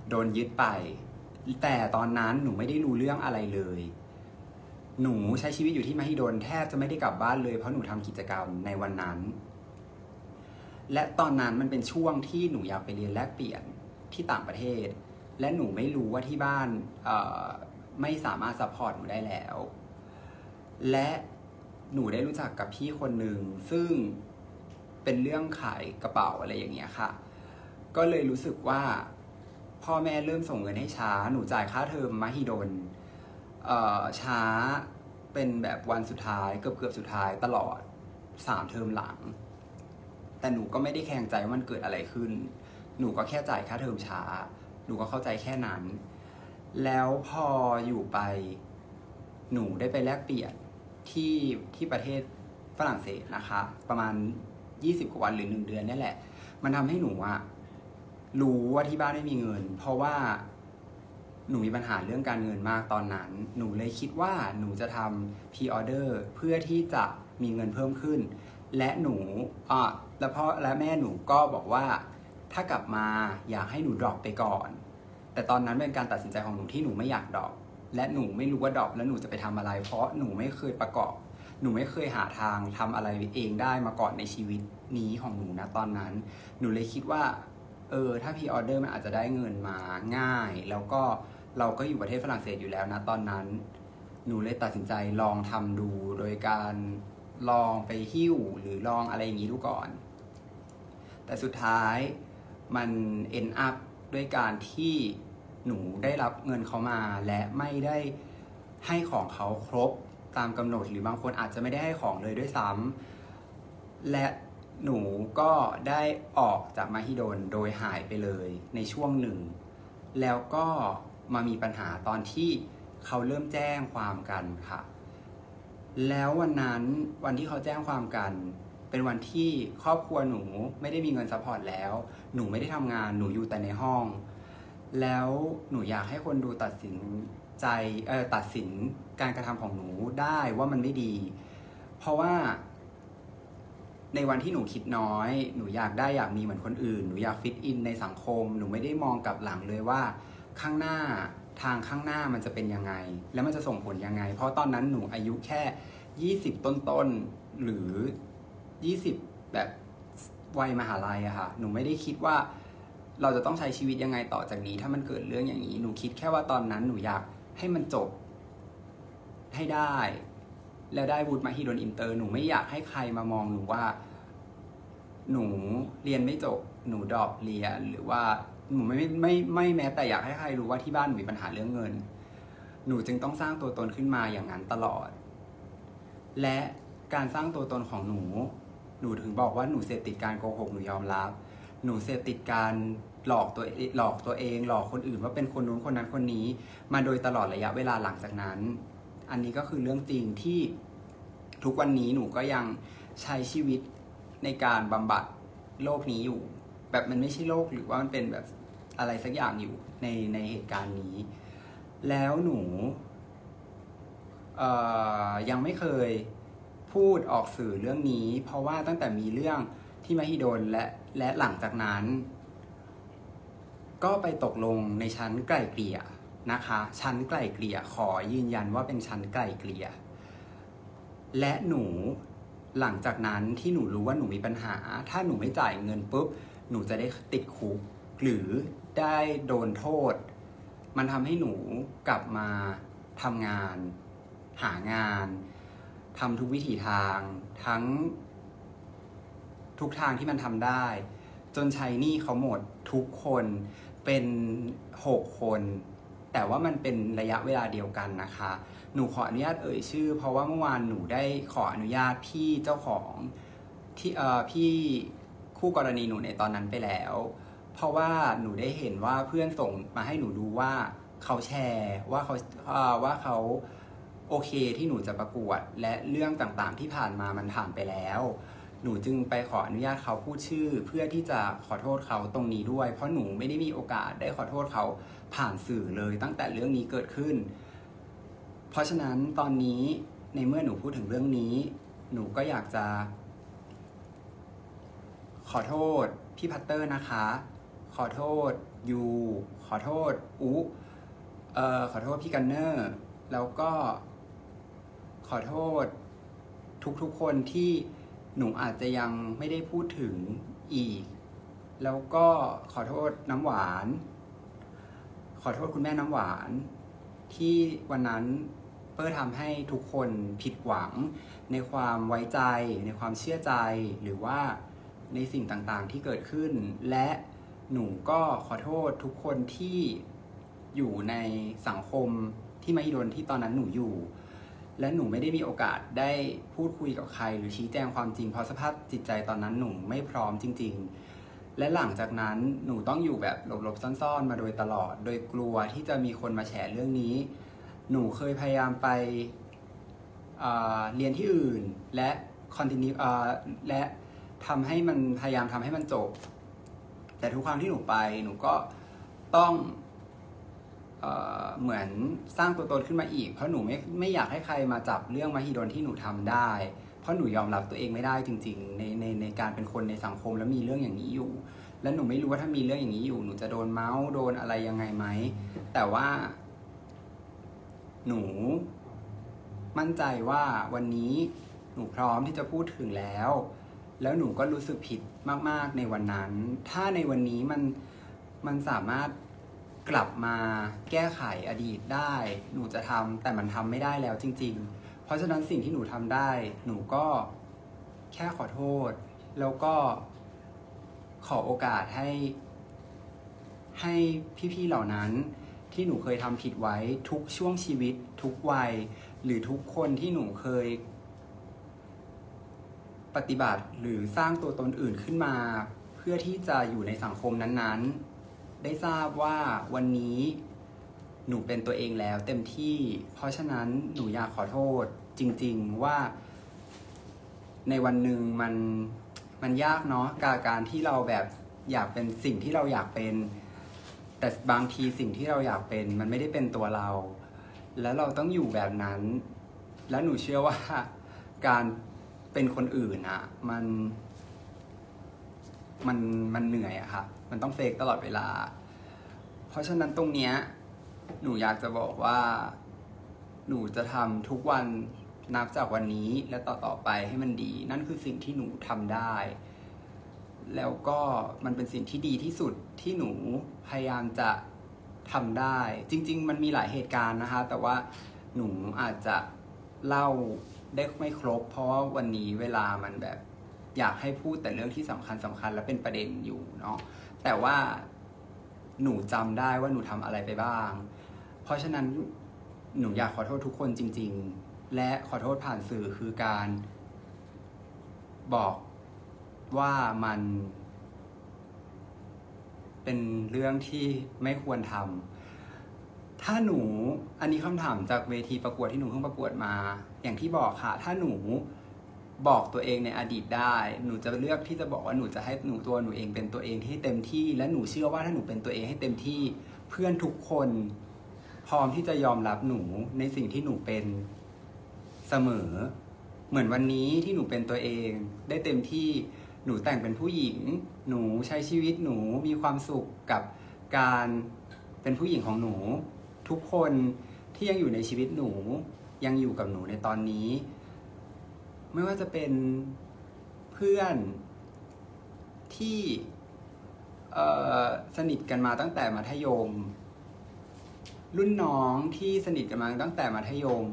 โดนยึดไปแต่ตอนนั้นหนูไม่ได้รู้เรื่องอะไรเลยหนูใช้ชีวิตอยู่ที่มหิดลแทบจะไม่ได้กลับบ้านเลยเพราะหนูทำกิจกรรมในวันนั้นและตอนนั้นมันเป็นช่วงที่หนูอยากไปเรียนแลกเปลี่ยนที่ต่างประเทศและหนูไม่รู้ว่าที่บ้านไม่สามารถซัพพอร์ตหนูได้แล้วและหนูได้รู้จักกับพี่คนหนึ่งซึ่งเป็นเรื่องขายกระเป๋าอะไรอย่างเงี้ยค่ะก็เลยรู้สึกว่าพ่อแม่เริ่มส่งเงินให้ช้าหนูจ่ายค่าเทอมมหิดลช้าเป็นแบบวันสุดท้ายเกือบสุดท้ายตลอด3 เทอมหลังแต่หนูก็ไม่ได้แข่งใจว่ามันเกิดอะไรขึ้นหนูก็แค่จ่ายค่าเทอมช้าหนูก็เข้าใจแค่นั้นแล้วพออยู่ไปหนูได้ไปแลกเปลี่ยนที่ประเทศฝรั่งเศสนะคะประมาณ20 กว่าวันหรือ1 เดือนนี่แหละมันทำให้หนูรู้ว่าที่บ้านไม่มีเงินเพราะว่าหนูมีปัญหาเรื่องการเงินมากตอนนั้นหนูเลยคิดว่าหนูจะทำพรีออเดอร์เพื่อที่จะมีเงินเพิ่มขึ้นและหนูแล้วพ่อและแม่หนูก็บอกว่าถ้ากลับมาอยากให้หนูดรอปไปก่อนแต่ตอนนั้นเป็นการตัดสินใจของหนูที่หนูไม่อยากดรอปและหนูไม่รู้ว่าดรอปแล้วหนูจะไปทำอะไรเพราะหนูไม่เคยประกอบหนูไม่เคยหาทางทำอะไรเองได้มาก่อนในชีวิตนี้ของหนูนะตอนนั้นหนูเลยคิดว่าถ้าพรีออเดอร์มันอาจจะได้เงินมาง่ายแล้วก็เราก็อยู่ประเทศฝรั่งเศสอยู่แล้วนะตอนนั้นหนูเลยตัดสินใจลองทำดูโดยการลองไปหิ้วหรือลองอะไรอย่างนี้ดูก่อนแต่สุดท้ายมัน end up ด้วยการที่หนูได้รับเงินเขามาและไม่ได้ให้ของเขาครบตามกำหนดหรือบางคนอาจจะไม่ได้ให้ของเลยด้วยซ้ำและหนูก็ได้ออกจากมหิดลโดยหายไปเลยในช่วงหนึ่งแล้วก็มามีปัญหาตอนที่เขาเริ่มแจ้งความกันค่ะแล้ววันนั้นวันที่เขาแจ้งความกันเป็นวันที่ครอบครัวหนูไม่ได้มีเงินซัพพอร์ตแล้วหนูไม่ได้ทำงานหนูอยู่แต่ในห้องแล้วหนูอยากให้คนดูตัดสินการกระทำของหนูได้ว่ามันไม่ดีเพราะว่าในวันที่หนูคิดน้อยหนูอยากมีเหมือนคนอื่นหนูอยากฟิตอินในสังคมหนูไม่ได้มองกลับหลังเลยว่าข้างหน้าทางข้างหน้ามันจะเป็นยังไงแล้วมันจะส่งผลยังไงเพราะตอนนั้นหนูอายุแค่20ต้นๆหรือ20แบบวัยมหาลัยอะค่ะหนูไม่ได้คิดว่าเราจะต้องใช้ชีวิตยังไงต่อจากนี้ถ้ามันเกิดเรื่องอย่างนี้หนูคิดแค่ว่าตอนนั้นหนูอยากให้มันจบให้ได้แล้วได้วุฒิมหิดลอินเตอร์หนูไม่อยากให้ใครมามองหนูว่าหนูเรียนไม่จบหนูดรอปเรียนหรือว่าหนูไม่แม้แต่อยากให้ใครรู้ว่าที่บ้านหนูมีปัญหาเรื่องเงินหนูจึงต้องสร้างตัวตนขึ้นมาอย่างนั้นตลอดและการสร้างตัวตนของหนูถึงบอกว่าหนูเสพติดการโกหกหนูยอมรับหนูเสพติดการหลอกตัวเองหลอกคนอื่นว่าเป็นคนนู้นคนนั้นคนนี้มาโดยตลอดระยะเวลาหลังจากนั้นอันนี้ก็คือเรื่องจริงที่ทุกวันนี้หนูก็ยังใช้ชีวิตในการบำบัดโรคนี้อยู่แบบมันไม่ใช่โรคหรือว่ามันเป็นแบบอะไรสักอย่างอยู่ในเหตุการณ์นี้แล้วหนูยังไม่เคยพูดออกสื่อเรื่องนี้เพราะว่าตั้งแต่มีเรื่องที่มหิดลและหลังจากนั้นก็ไปตกลงในชั้นไกล่เกลี่ยนะคะชั้นไกล่เกลี่ยขอยืนยันว่าเป็นชั้นไกล่เกลี่ยและหนูหลังจากนั้นที่หนูรู้ว่าหนูมีปัญหาถ้าหนูไม่จ่ายเงินปุ๊บหนูจะได้ติดคุกหรือได้โดนโทษมันทำให้หนูกลับมาทำงานหางานทำทุกวิถีทางทั้งทุกทางที่มันทำได้จนใช้หนี้เขาหมดทุกคนเป็น6 คนแต่ว่ามันเป็นระยะเวลาเดียวกันนะคะหนูขออนุญาตเอ่ยชื่อเพราะว่าเมื่อวานหนูได้ขออนุญาตพี่เจ้าของที่พี่คู่กรณีหนูในตอนนั้นไปแล้วเพราะว่าหนูได้เห็นว่าเพื่อนส่งมาให้หนูดูว่าเขาแชร์ว่าเขาโอเคที่หนูจะประกวดและเรื่องต่างๆที่ผ่านมามันผ่านไปแล้วหนูจึงไปขออนุญาตเขาพูดชื่อเพื่อที่จะขอโทษเขาตรงนี้ด้วยเพราะหนูไม่ได้มีโอกาสได้ขอโทษเขาผ่านสื่อเลยตั้งแต่เรื่องนี้เกิดขึ้นเพราะฉะนั้นตอนนี้ในเมื่อหนูพูดถึงเรื่องนี้หนูก็อยากจะขอโทษพี่พัตเตอร์นะคะขอโทษยูขอโทษขอโทษพี่กันเนอร์แล้วก็ขอโทษทุกๆคนที่หนูอาจจะยังไม่ได้พูดถึงอีกแล้วก็ขอโทษน้ำหวานขอโทษคุณแม่น้ำหวานที่วันนั้นเพื่อทำให้ทุกคนผิดหวังในความไว้ใจในความเชื่อใจหรือว่าในสิ่งต่างๆที่เกิดขึ้นและหนูก็ขอโทษทุกคนที่อยู่ในสังคมที่มหิดลที่ตอนนั้นหนูอยู่และหนูไม่ได้มีโอกาสได้พูดคุยกับใครหรือชี้แจงความจริงเพราะสภาพจิตใจตอนนั้นหนูไม่พร้อมจริงๆและหลังจากนั้นหนูต้องอยู่แบบหลบๆซ่อนๆมาโดยตลอดโดยกลัวที่จะมีคนมาแฉเรื่องนี้หนูเคยพยายามไปเรียนที่อื่นและ continue และทำให้มันพยายามทำให้มันจบแต่ทุกครั้งที่หนูไปหนูก็ต้องเหมือนสร้างตัวตนขึ้นมาอีกเพราะหนูไม่อยากให้ใครมาจับเรื่องมหิดลที่หนูทำได้เพราะหนูยอมรับตัวเองไม่ได้จริงๆในการเป็นคนในสังคมแล้วมีเรื่องอย่างนี้อยู่และหนูไม่รู้ว่าถ้ามีเรื่องอย่างนี้อยู่หนูจะโดนเมาส์โดนอะไรยังไงไหมแต่ว่าหนูมั่นใจว่าวันนี้หนูพร้อมที่จะพูดถึงแล้วหนูก็รู้สึกผิดมากๆในวันนั้นถ้าในวันนี้มันสามารถกลับมาแก้ไขอดีตได้หนูจะทำแต่มันทำไม่ได้แล้วจริงๆเพราะฉะนั้นสิ่งที่หนูทำได้หนูก็แค่ขอโทษแล้วก็ขอโอกาสให้พี่ๆเหล่านั้นที่หนูเคยทำผิดไว้ทุกช่วงชีวิตทุกวัยหรือทุกคนที่หนูเคยปฏิบัติหรือสร้างตัวตนอื่นขึ้นมาเพื่อที่จะอยู่ในสังคมนั้นๆได้ทราบว่าวันนี้หนูเป็นตัวเองแล้วเต็มที่เพราะฉะนั้นหนูอยากขอโทษจริงๆว่าในวันหนึ่งมันยากเนาะการที่เราแบบอยากเป็นสิ่งที่เราอยากเป็นแต่บางทีสิ่งที่เราอยากเป็นมันไม่ได้เป็นตัวเราแล้วเราต้องอยู่แบบนั้นแล้วหนูเชื่อว่าการเป็นคนอื่นอะมันเหนื่อยอะค่ะมันต้องเฟกตลอดเวลาเพราะฉะนั้นตรงเนี้ยหนูอยากจะบอกว่าหนูจะทำทุกวันนับจากวันนี้และต่อไปให้มันดีนั่นคือสิ่งที่หนูทำได้แล้วก็มันเป็นสิ่งที่ดีที่สุดที่หนูพยายามจะทำได้จริงๆมันมีหลายเหตุการณ์นะคะแต่ว่าหนูอาจจะเล่าได้ไม่ครบเพราะว่าวันนี้เวลามันแบบอยากให้พูดแต่เรื่องที่สำคัญและเป็นประเด็นอยู่เนาะแต่ว่าหนูจำได้ว่าหนูทำอะไรไปบ้างเพราะฉะนั้นหนูอยากขอโทษทุกคนจริงๆและขอโทษผ่านสื่อคือการบอกว่ามันเป็นเรื่องที่ไม่ควรทำถ้าหนูอันนี้คำถามจากเวทีประกวดที่หนูเพิ่งประกวดมาอย่างที่บอกค่ะถ้าหนูบอกตัวเองในอดีตได้หนูจะเลือกที่จะบอกว่าหนูจะให้ตัวหนูเองเป็นตัวเองที่เต็มที่และหนูเชื่อว่าถ้าหนูเป็นตัวเองให้เต็มที่เพื่อนทุกคนพร้อมที่จะยอมรับหนูในสิ่งที่หนูเป็นเสมอเหมือนวันนี้ที่หนูเป็นตัวเองได้เต็มที่หนูแต่งเป็นผู้หญิงหนูใช้ชีวิตหนูมีความสุขกับการเป็นผู้หญิงของหนูทุกคนที่ยังอยู่ในชีวิตหนูยังอยู่กับหนูในตอนนี้ไม่ว่าจะเป็นเพื่อนที่สนิทกันมาตั้งแต่มัธยมรุ่นน้องที่สนิทกันมาตั้งแต่มัธยม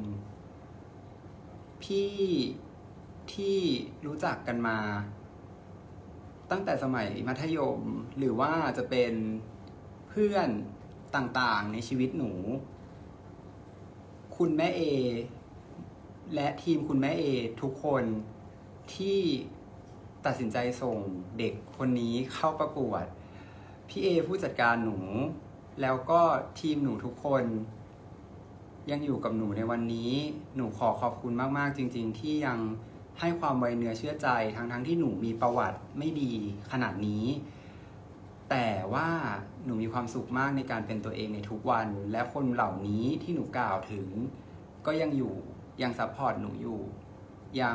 พี่ที่รู้จักกันมาตั้งแต่สมัยมัธยมหรือว่าจะเป็นเพื่อนต่างๆในชีวิตหนูคุณแม่เอและทีมคุณแม่เอทุกคนที่ตัดสินใจส่งเด็กคนนี้เข้าประกวดพี่เอผู้จัดการหนูแล้วก็ทีมหนูทุกคนยังอยู่กับหนูในวันนี้หนูขอขอบคุณมากๆจริงๆที่ยังให้ความไว้เนื้อเชื่อใจทั้งที่หนูมีประวัติไม่ดีขนาดนี้แต่ว่าหนูมีความสุขมากในการเป็นตัวเองในทุกวันและคนเหล่านี้ที่หนูกล่าวถึงก็ยังอยู่ยังซัพพอร์ตหนูอยู่ยัง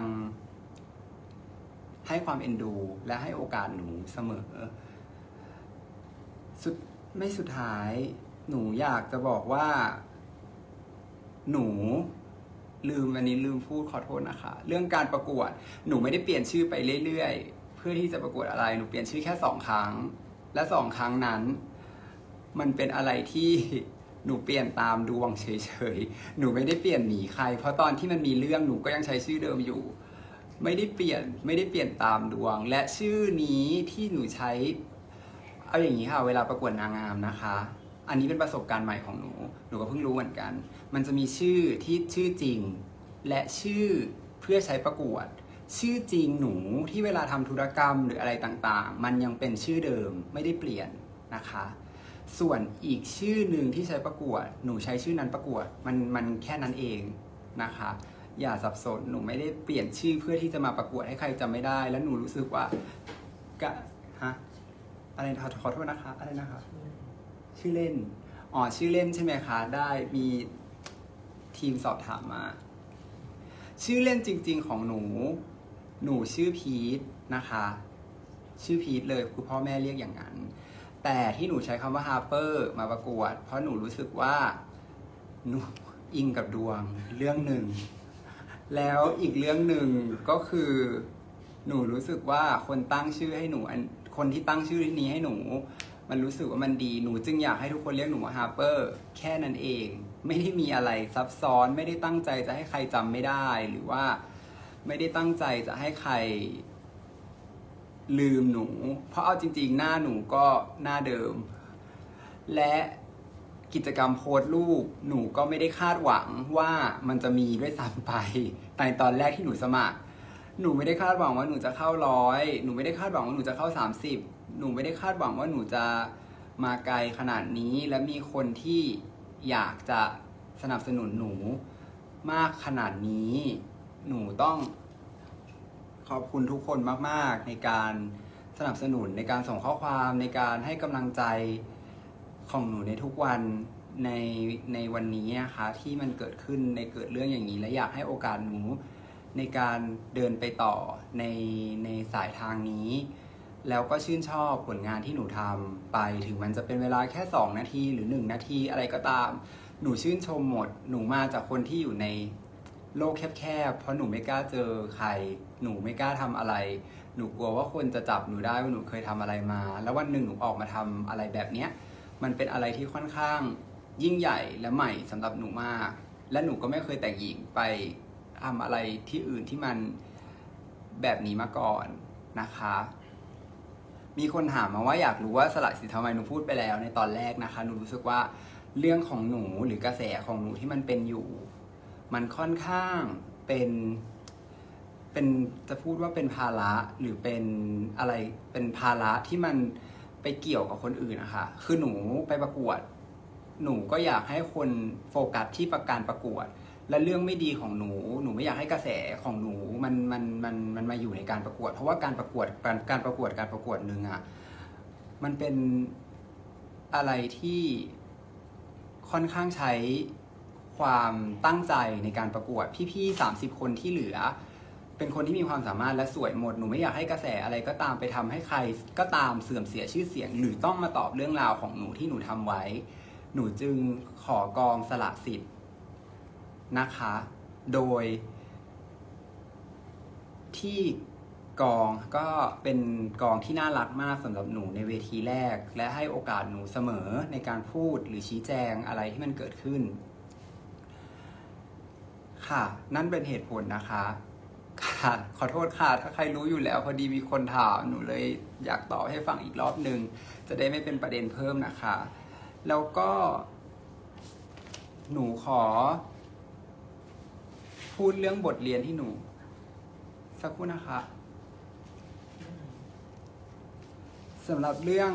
ให้ความเอ็นดูและให้โอกาสหนูเสมอสุดไม่สุดท้ายหนูอยากจะบอกว่าหนูอันนี้ลืมพูดขอโทษนะคะเรื่องการประกวดหนูไม่ได้เปลี่ยนชื่อไปเรื่อยๆเพื่อที่จะประกวดอะไรหนูเปลี่ยนชื่อแค่2 ครั้งและ2 ครั้งนั้นมันเป็นอะไรที่หนูเปลี่ยนตามดวงเฉยๆหนูไม่ได้เปลี่ยนหนีใครเพราะตอนที่มันมีเรื่องหนูก็ยังใช้ชื่อเดิมอยู่ไม่ได้เปลี่ยนตามดวงและชื่อนี้ที่หนูใช้เอาอย่างนี้ค่ะเวลาประกวดนางงามนะคะอันนี้เป็นประสบการณ์ใหม่ของหนูก็เพิ่งรู้เหมือนกันมันจะมีชื่อที่ชื่อจริงและชื่อเพื่อใช้ประกวดชื่อจริงหนูที่เวลาทำธุรกรรมหรืออะไรต่างๆมันยังเป็นชื่อเดิมไม่ได้เปลี่ยนนะคะส่วนอีกชื่อหนึ่งที่ใช้ประกวดหนูใช้ชื่อนั้นประกวดมันแค่นั้นเองนะคะอย่าสับสนหนูไม่ได้เปลี่ยนชื่อเพื่อที่จะมาประกวดให้ใครจำไม่ได้แล้วหนูรู้สึกว่าอะไรขอโทษนะคะอะไรนะคะชื่อเล่นชื่อเล่นใช่ไหมคะได้มีทีมสอบถามมาชื่อเล่นจริงๆของหนูชื่อพีทนะคะชื่อพีทเลยคือพ่อแม่เรียกอย่างนั้นแต่ที่หนูใช้คำว่าฮาร์เปอร์มาประกวดเพราะหนูรู้สึกว่าหนูอิงกับดวงเรื่องหนึ่งแล้วอีกเรื่องหนึ่งก็คือหนูรู้สึกว่าคนตั้งชื่อให้หนูคนที่ตั้งชื่อนี้ให้หนูมันรู้สึกว่ามันดีหนูจึงอยากให้ทุกคนเรียกหนูว่าฮาร์เปอร์แค่นั้นเองไม่ได้มีอะไรซับซ้อนไม่ได้ตั้งใจจะให้ใครจำไม่ได้หรือว่าไม่ได้ตั้งใจจะให้ใครลืมหนูเพราะเอาจริงๆหน้าหนูก็หน้าเดิมและกิจกรรมโพสต์รูปหนูก็ไม่ได้คาดหวังว่ามันจะมีด้วยซ้ำไปในตอนแรกที่หนูสมัครหนูไม่ได้คาดหวังว่าหนูจะเข้า100หนูไม่ได้คาดหวังว่าหนูจะเข้า30หนูไม่ได้คาดหวังว่าหนูจะมาไกลขนาดนี้และมีคนที่อยากจะสนับสนุนหนูมากขนาดนี้หนูต้องขอบคุณทุกคนมากๆในการสนับสนุนในการส่งข้อความในการให้กำลังใจของหนูในทุกวันในวันนี้นะคะที่มันเกิดขึ้นเกิดเรื่องอย่างนี้และอยากให้โอกาสหนูในการเดินไปต่อในสายทางนี้แล้วก็ชื่นชอบผลงานที่หนูทำไปถึงมันจะเป็นเวลาแค่2 นาทีหรือ1 นาทีอะไรก็ตามหนูชื่นชมหมดหนูมาจากคนที่อยู่ในโลกแคบๆเพราะหนูไม่กล้าเจอใครหนูไม่กล้าทำอะไรหนูกลัวว่าคนจะจับหนูได้ว่าหนูเคยทำอะไรมาแล้ววันหนึ่งหนูออกมาทำอะไรแบบเนี้ยมันเป็นอะไรที่ค่อนข้างยิ่งใหญ่และใหม่สำหรับหนูมากและหนูก็ไม่เคยแต่งหญิงไปทำอะไรที่อื่นที่มันแบบนี้มาก่อนนะคะมีคนถามมาว่าอยากรู้ว่าสละสิทธิ์ทำไมหนูพูดไปแล้วในตอนแรกนะคะหนูรู้สึกว่าเรื่องของหนูหรือกระแสของหนูที่มันเป็นอยู่มันค่อนข้างเป็นจะพูดว่าเป็นภาระหรือเป็นอะไรเป็นภาระที่มันไปเกี่ยวกับคนอื่นนะคะคือหนูไปประกวดหนูก็อยากให้คนโฟกัสที่การประกวดและเรื่องไม่ดีของหนูไม่อยากให้กระแสของหนูมันมาอยู่ในการประกวดเพราะว่าการประกวดหนึ่งอ่ะมันเป็นอะไรที่ค่อนข้างใช้ความตั้งใจในการประกวดพี่ๆ30 คนที่เหลือเป็นคนที่มีความสามารถและสวยหมดหนูไม่อยากให้กระแสอะไรก็ตามไปทำให้ใครก็ตามเสื่อมเสียชื่อเสียงหรือต้องมาตอบเรื่องราวของหนูที่หนูทำไว้หนูจึงขอกองสละสิทธิ์นะคะโดยที่กองก็เป็นกองที่น่ารักมากสำหรับหนูในเวทีแรกและให้โอกาสหนูเสมอในการพูดหรือชี้แจงอะไรที่มันเกิดขึ้นค่ะนั่นเป็นเหตุผลนะคะค่ะขอโทษค่ะถ้าใครรู้อยู่แล้วพอดีมีคนถามหนูเลยอยากตอบให้ฟังอีกรอบนึงจะได้ไม่เป็นประเด็นเพิ่มนะคะแล้วก็หนูขอพูดเรื่องบทเรียนที่หนูสักครู่นะคะสำหรับเรื่อง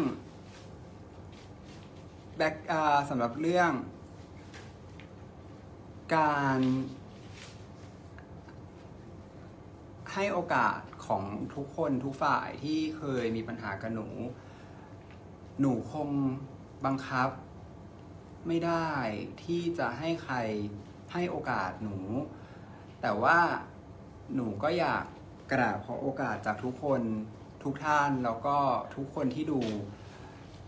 สำหรับเรื่องการให้โอกาสของทุกคนทุกฝ่ายที่เคยมีปัญหากับหนูคงบังคับไม่ได้ที่จะให้ใครให้โอกาสหนูแต่ว่าหนูก็อยากกราบขอโอกาสจากทุกคนทุกท่านแล้วก็ทุกคนที่ดู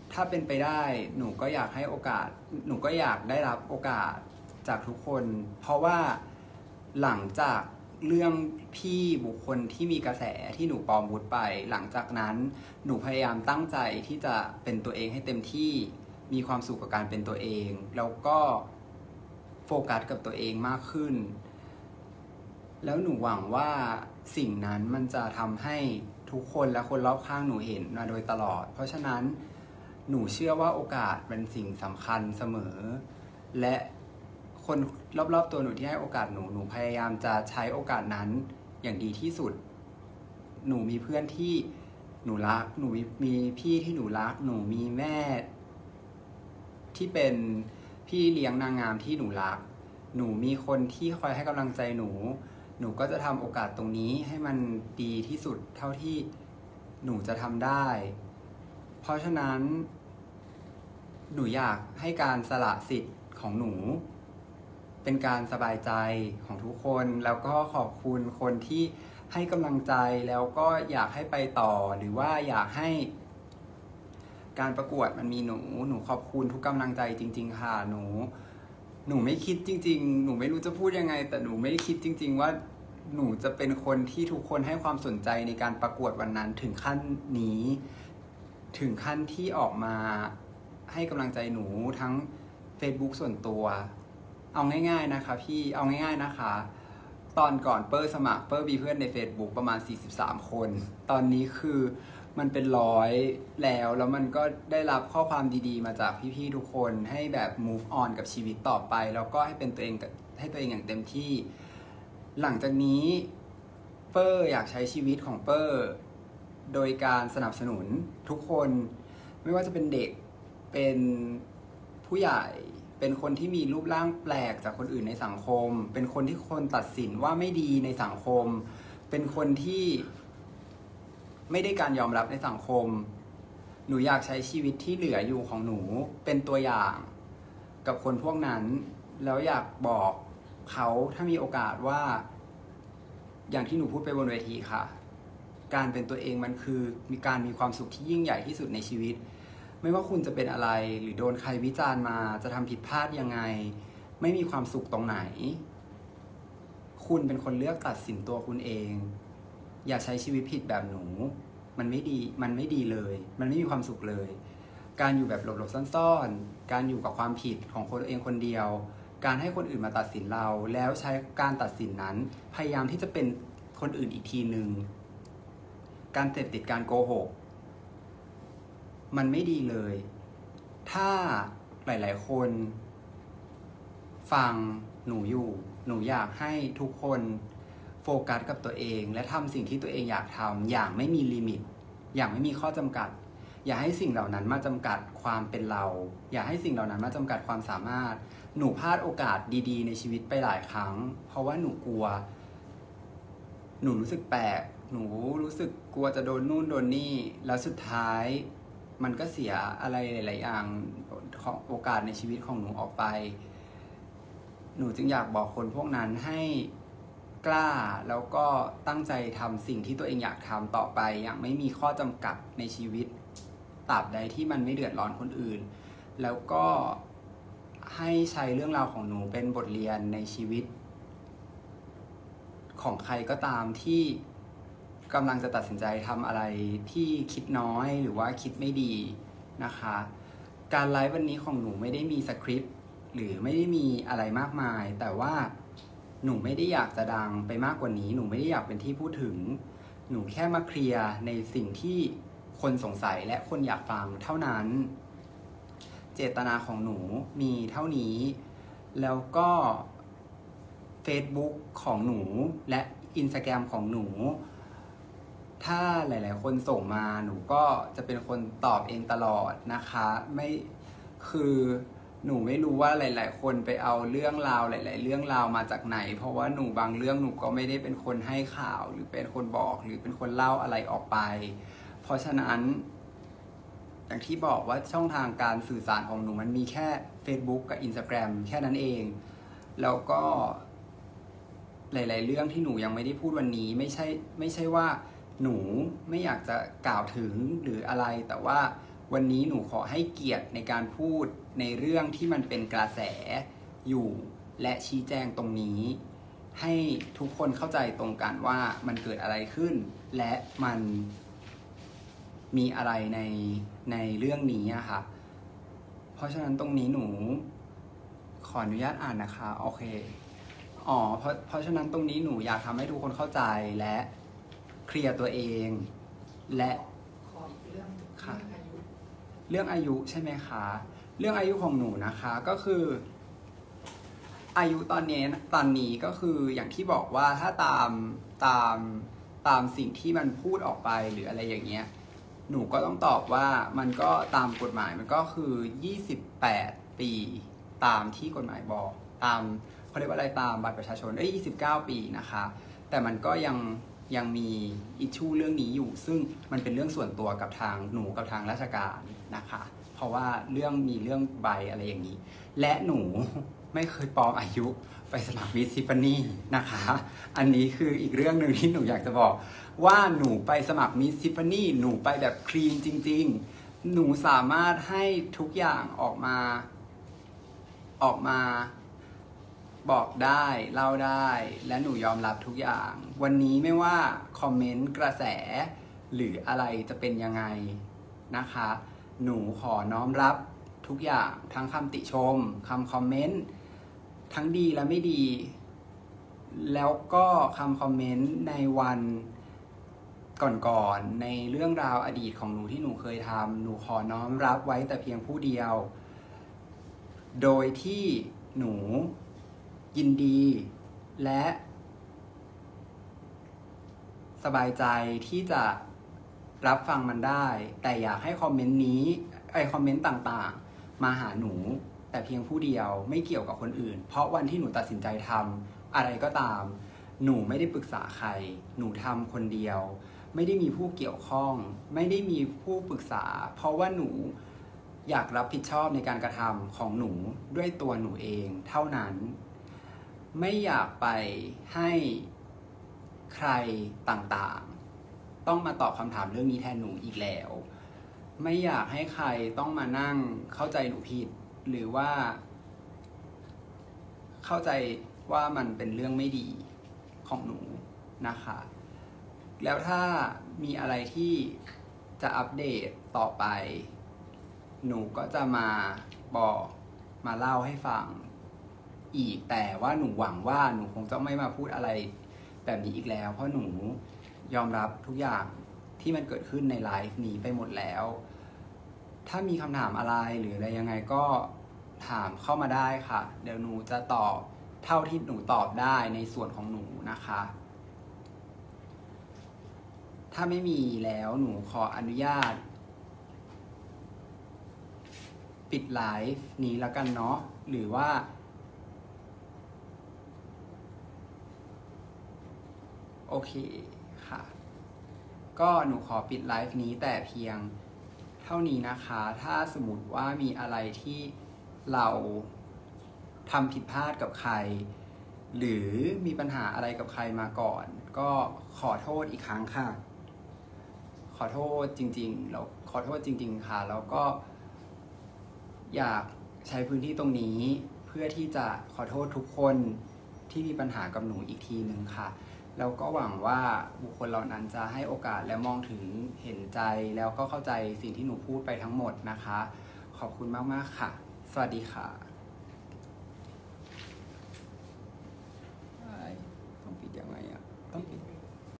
ถ้าเป็นไปได้หนูก็อยากให้โอกาสหนูก็อยากได้รับโอกาสจากทุกคนเพราะว่าหลังจากเรื่องพี่บุคคลที่มีกระแสที่หนูปลอมวุฒิไปหลังจากนั้นหนูพยายามตั้งใจที่จะเป็นตัวเองให้เต็มที่มีความสุขกับการเป็นตัวเองแล้วก็โฟกัสกับตัวเองมากขึ้นแล้วหนูหวังว่าสิ่งนั้นมันจะทำให้ทุกคนและคนรอบข้างหนูเห็นมาโดยตลอดเพราะฉะนั้นหนูเชื่อว่าโอกาสเป็นสิ่งสำคัญเสมอและคนรอบๆตัวหนูที่ให้โอกาสหนูพยายามจะใช้โอกาสนั้นอย่างดีที่สุดหนูมีเพื่อนที่หนูรักหนูมีพี่ที่หนูรักหนูมีแม่ที่เป็นพี่เลี้ยงนางงามที่หนูรักหนูมีคนที่คอยให้กำลังใจหนูก็จะทำโอกาสตรงนี้ให้มันดีที่สุดเท่าที่หนูจะทำได้เพราะฉะนั้นหนูอยากให้การสละสิทธิ์ของหนูเป็นการสบายใจของทุกคนแล้วก็ขอบคุณคนที่ให้กำลังใจแล้วก็อยากให้ไปต่อหรือว่าอยากให้การประกวดมันมีหนูขอบคุณทุกกำลังใจจริงๆค่ะหนูไม่คิดจริงๆหนูไม่รู้จะพูดยังไงแต่หนูไม่ได้คิดจริงๆว่าหนูจะเป็นคนที่ทุกคนให้ความสนใจในการประกวดวันนั้นถึงขั้นนี้ถึงขั้นที่ออกมาให้กำลังใจหนูทั้ง Facebook ส่วนตัวเอาง่ายๆนะคะพี่เอาง่ายๆนะคะตอนก่อนเปอร์สมัครเปอร์มีเพื่อนใน Facebook ประมาณ43คนตอนนี้คือมันเป็น100แล้วมันก็ได้รับข้อความดีๆมาจากพี่ๆทุกคนให้แบบ move on กับชีวิตต่อไปแล้วก็ให้เป็นตัวเองให้ตัวเองอย่างเต็มที่หลังจากนี้เปอร์อยากใช้ชีวิตของเปอร์โดยการสนับสนุนทุกคนไม่ว่าจะเป็นเด็กเป็นผู้ใหญ่เป็นคนที่มีรูปร่างแปลกจากคนอื่นในสังคมเป็นคนที่คนตัดสินว่าไม่ดีในสังคมเป็นคนที่ไม่ได้การยอมรับในสังคมหนูอยากใช้ชีวิตที่เหลืออยู่ของหนูเป็นตัวอย่างกับคนพวกนั้นแล้วอยากบอกเขาถ้ามีโอกาสว่าอย่างที่หนูพูดไปบนเวทีค่ะการเป็นตัวเองมันคือมีความสุขที่ยิ่งใหญ่ที่สุดในชีวิตไม่ว่าคุณจะเป็นอะไรหรือโดนใครวิจารณ์มาจะทำผิดพลาดยังไงไม่มีความสุขตรงไหนคุณเป็นคนเลือกตัดสินตัวคุณเองอย่าใช้ชีวิตผิดแบบหนูมันไม่ดีเลยมันไม่มีความสุขเลยการอยู่แบบหลบๆซ่อนๆการอยู่กับความผิดของคนเองคนเดียวการให้คนอื่นมาตัดสินเราแล้วใช้การตัดสินนั้นพยายามที่จะเป็นคนอื่นอีกทีนึงการเสพติดการโกหกมันไม่ดีเลยถ้าหลายๆคนฟังหนูอยู่หนูอยากให้ทุกคนโฟกัสกับตัวเองและทำสิ่งที่ตัวเองอยากทำอย่างไม่มีลิมิตอย่างไม่มีข้อจำกัดอย่าให้สิ่งเหล่านั้นมาจำกัดความเป็นเราอย่าให้สิ่งเหล่านั้นมาจำกัดความสามารถหนูพลาดโอกาสดีๆในชีวิตไปหลายครั้งเพราะว่าหนูกลัวหนูรู้สึกแปลกหนูรู้สึกกลัวจะโดนนู่นโดนนี่แล้วสุดท้ายมันก็เสียอะไรหลายๆอย่างของโอกาสในชีวิตของหนูออกไปหนูจึงอยากบอกคนพวกนั้นให้กล้าแล้วก็ตั้งใจทำสิ่งที่ตัวเองอยากทำต่อไปอย่างไม่มีข้อจำกัดในชีวิตตราบใดที่มันไม่เดือดร้อนคนอื่นแล้วก็ให้ใช้เรื่องราวของหนูเป็นบทเรียนในชีวิตของใครก็ตามที่กำลังจะตัดสินใจทำอะไรที่คิดน้อยหรือว่าคิดไม่ดีนะคะการไลฟ์วันนี้ของหนูไม่ได้มีสคริปต์หรือไม่ได้มีอะไรมากมายแต่ว่าหนูไม่ได้อยากจะดังไปมากกว่านี้หนูไม่ได้อยากเป็นที่พูดถึงหนูแค่มาเคลียร์ในสิ่งที่คนสงสัยและคนอยากฟังเท่านั้นเจตนาของหนูมีเท่านี้แล้วก็ Facebook ของหนูและ Instagram ของหนูถ้าหลายๆคนส่งมาหนูก็จะเป็นคนตอบเองตลอดนะคะไม่คือหนูไม่รู้ว่าหลายๆคนไปเอาเรื่องราวหลายๆเรื่องราวมาจากไหนเพราะว่าหนูบางเรื่องหนูก็ไม่ได้เป็นคนให้ข่าวหรือเป็นคนบอกหรือเป็นคนเล่าอะไรออกไปเพราะฉะนั้นอย่างที่บอกว่าช่องทางการสื่อสารของหนูมันมีแค่ Facebook กับ Instagram แค่นั้นเองแล้วก็หลายๆเรื่องที่หนูยังไม่ได้พูดวันนี้ไม่ใช่ว่าหนูไม่อยากจะกล่าวถึงหรืออะไรแต่ว่าวันนี้หนูขอให้เกียรติในการพูดในเรื่องที่มันเป็นกระแสอยู่และชี้แจงตรงนี้ให้ทุกคนเข้าใจตรงกันว่ามันเกิดอะไรขึ้นและมันมีอะไรในเรื่องนี้อะค่ะเพราะฉะนั้นตรงนี้หนูขออนุญาตอ่านนะคะโอเคเพราะฉะนั้นตรงนี้หนูอยากทำให้ทุกคนเข้าใจและเคลียร์ตัวเองและขออีกเรื่องค่ะเรื่องอายุใช่ไหมคะเรื่องอายุของหนูนะคะก็คืออายุตอนนี้ก็คืออย่างที่บอกว่าถ้าตามสิ่งที่มันพูดออกไปหรืออะไรอย่างเงี้ยหนูก็ต้องตอบว่ามันก็ตามกฎหมายมันก็คือ28 ปีตามที่กฎหมายบอกตามเขาเรียกว่าอะไรตามบัตรประชาชน29 ปีนะคะแต่มันก็ยังมีอิชชูเรื่องนี้อยู่ซึ่งมันเป็นเรื่องส่วนตัวกับทางหนูกับทางราชการนะคะเพราะว่ามีเรื่องใบอะไรอย่างนี้และหนูไม่เคยปลอมอายุไปสมัครมิสทิฟฟานี่นะคะอันนี้คืออีกเรื่องหนึ่งที่หนูอยากจะบอกว่าหนูไปสมัครมิสทิฟฟานี่หนูไปแบบคลีนจริงๆหนูสามารถให้ทุกอย่างออกมาบอกได้เล่าได้และหนูยอมรับทุกอย่างวันนี้ไม่ว่าคอมเมนต์กระแสหรืออะไรจะเป็นยังไงนะคะหนูขอน้อมรับทุกอย่างทั้งคำติชมคำคอมเมนต์ทั้งดีและไม่ดีแล้วก็คำคอมเมนต์ในวันก่อนในเรื่องราวอดีตของหนูที่หนูเคยทำหนูขอน้อมรับไว้แต่เพียงผู้เดียวโดยที่หนูยินดีและสบายใจที่จะรับฟังมันได้แต่อยากให้คอมเมนต์นี้คอมเมนต์ต่างๆมาหาหนูแต่เพียงผู้เดียวไม่เกี่ยวกับคนอื่นเพราะวันที่หนูตัดสินใจทำอะไรก็ตามหนูไม่ได้ปรึกษาใครหนูทำคนเดียวไม่ได้มีผู้เกี่ยวข้องไม่ได้มีผู้ปรึกษาเพราะว่าหนูอยากรับผิดชอบในการกระทำของหนูด้วยตัวหนูเองเท่านั้นไม่อยากไปให้ใครต่างๆต้องมาตอบคำถามเรื่องนี้แทนหนูอีกแล้วไม่อยากให้ใครต้องมานั่งเข้าใจหนูผิดหรือว่าเข้าใจว่ามันเป็นเรื่องไม่ดีของหนูนะคะแล้วถ้ามีอะไรที่จะอัปเดตต่อไปหนูก็จะมาบอกมาเล่าให้ฟังอีกแต่ว่าหนูหวังว่าหนูคงจะไม่มาพูดอะไรแบบนี้อีกแล้วเพราะหนูยอมรับทุกอย่างที่มันเกิดขึ้นในไลฟ์นี้ไปหมดแล้วถ้ามีคำถามอะไรหรืออะไรยังไงก็ถามเข้ามาได้ค่ะเดี๋ยวหนูจะตอบเท่าที่หนูตอบได้ในส่วนของหนูนะคะถ้าไม่มีแล้วหนูขออนุญาตปิดไลฟ์นี้แล้วกันเนาะหรือว่าโอเคค่ะก็หนูขอปิดไลฟ์นี้แต่เพียงเท่านี้นะคะถ้าสมมติว่ามีอะไรที่เราทำผิดพลาดกับใครหรือมีปัญหาอะไรกับใครมาก่อนก็ขอโทษอีกครั้งค่ะขอโทษจริงๆเราขอโทษจริงๆค่ะแล้วก็อยากใช้พื้นที่ตรงนี้เพื่อที่จะขอโทษทุกคนที่มีปัญหากับหนูอีกทีนึงค่ะแล้วก็หวังว่าบุคคลเหล่านั้นจะให้โอกาสและมองถึงเห็นใจแล้วก็เข้าใจสิ่งที่หนูพูดไปทั้งหมดนะคะขอบคุณมากๆค่ะสวัสดีค่ะต้องปิดยังไงอ่ะต้องปิด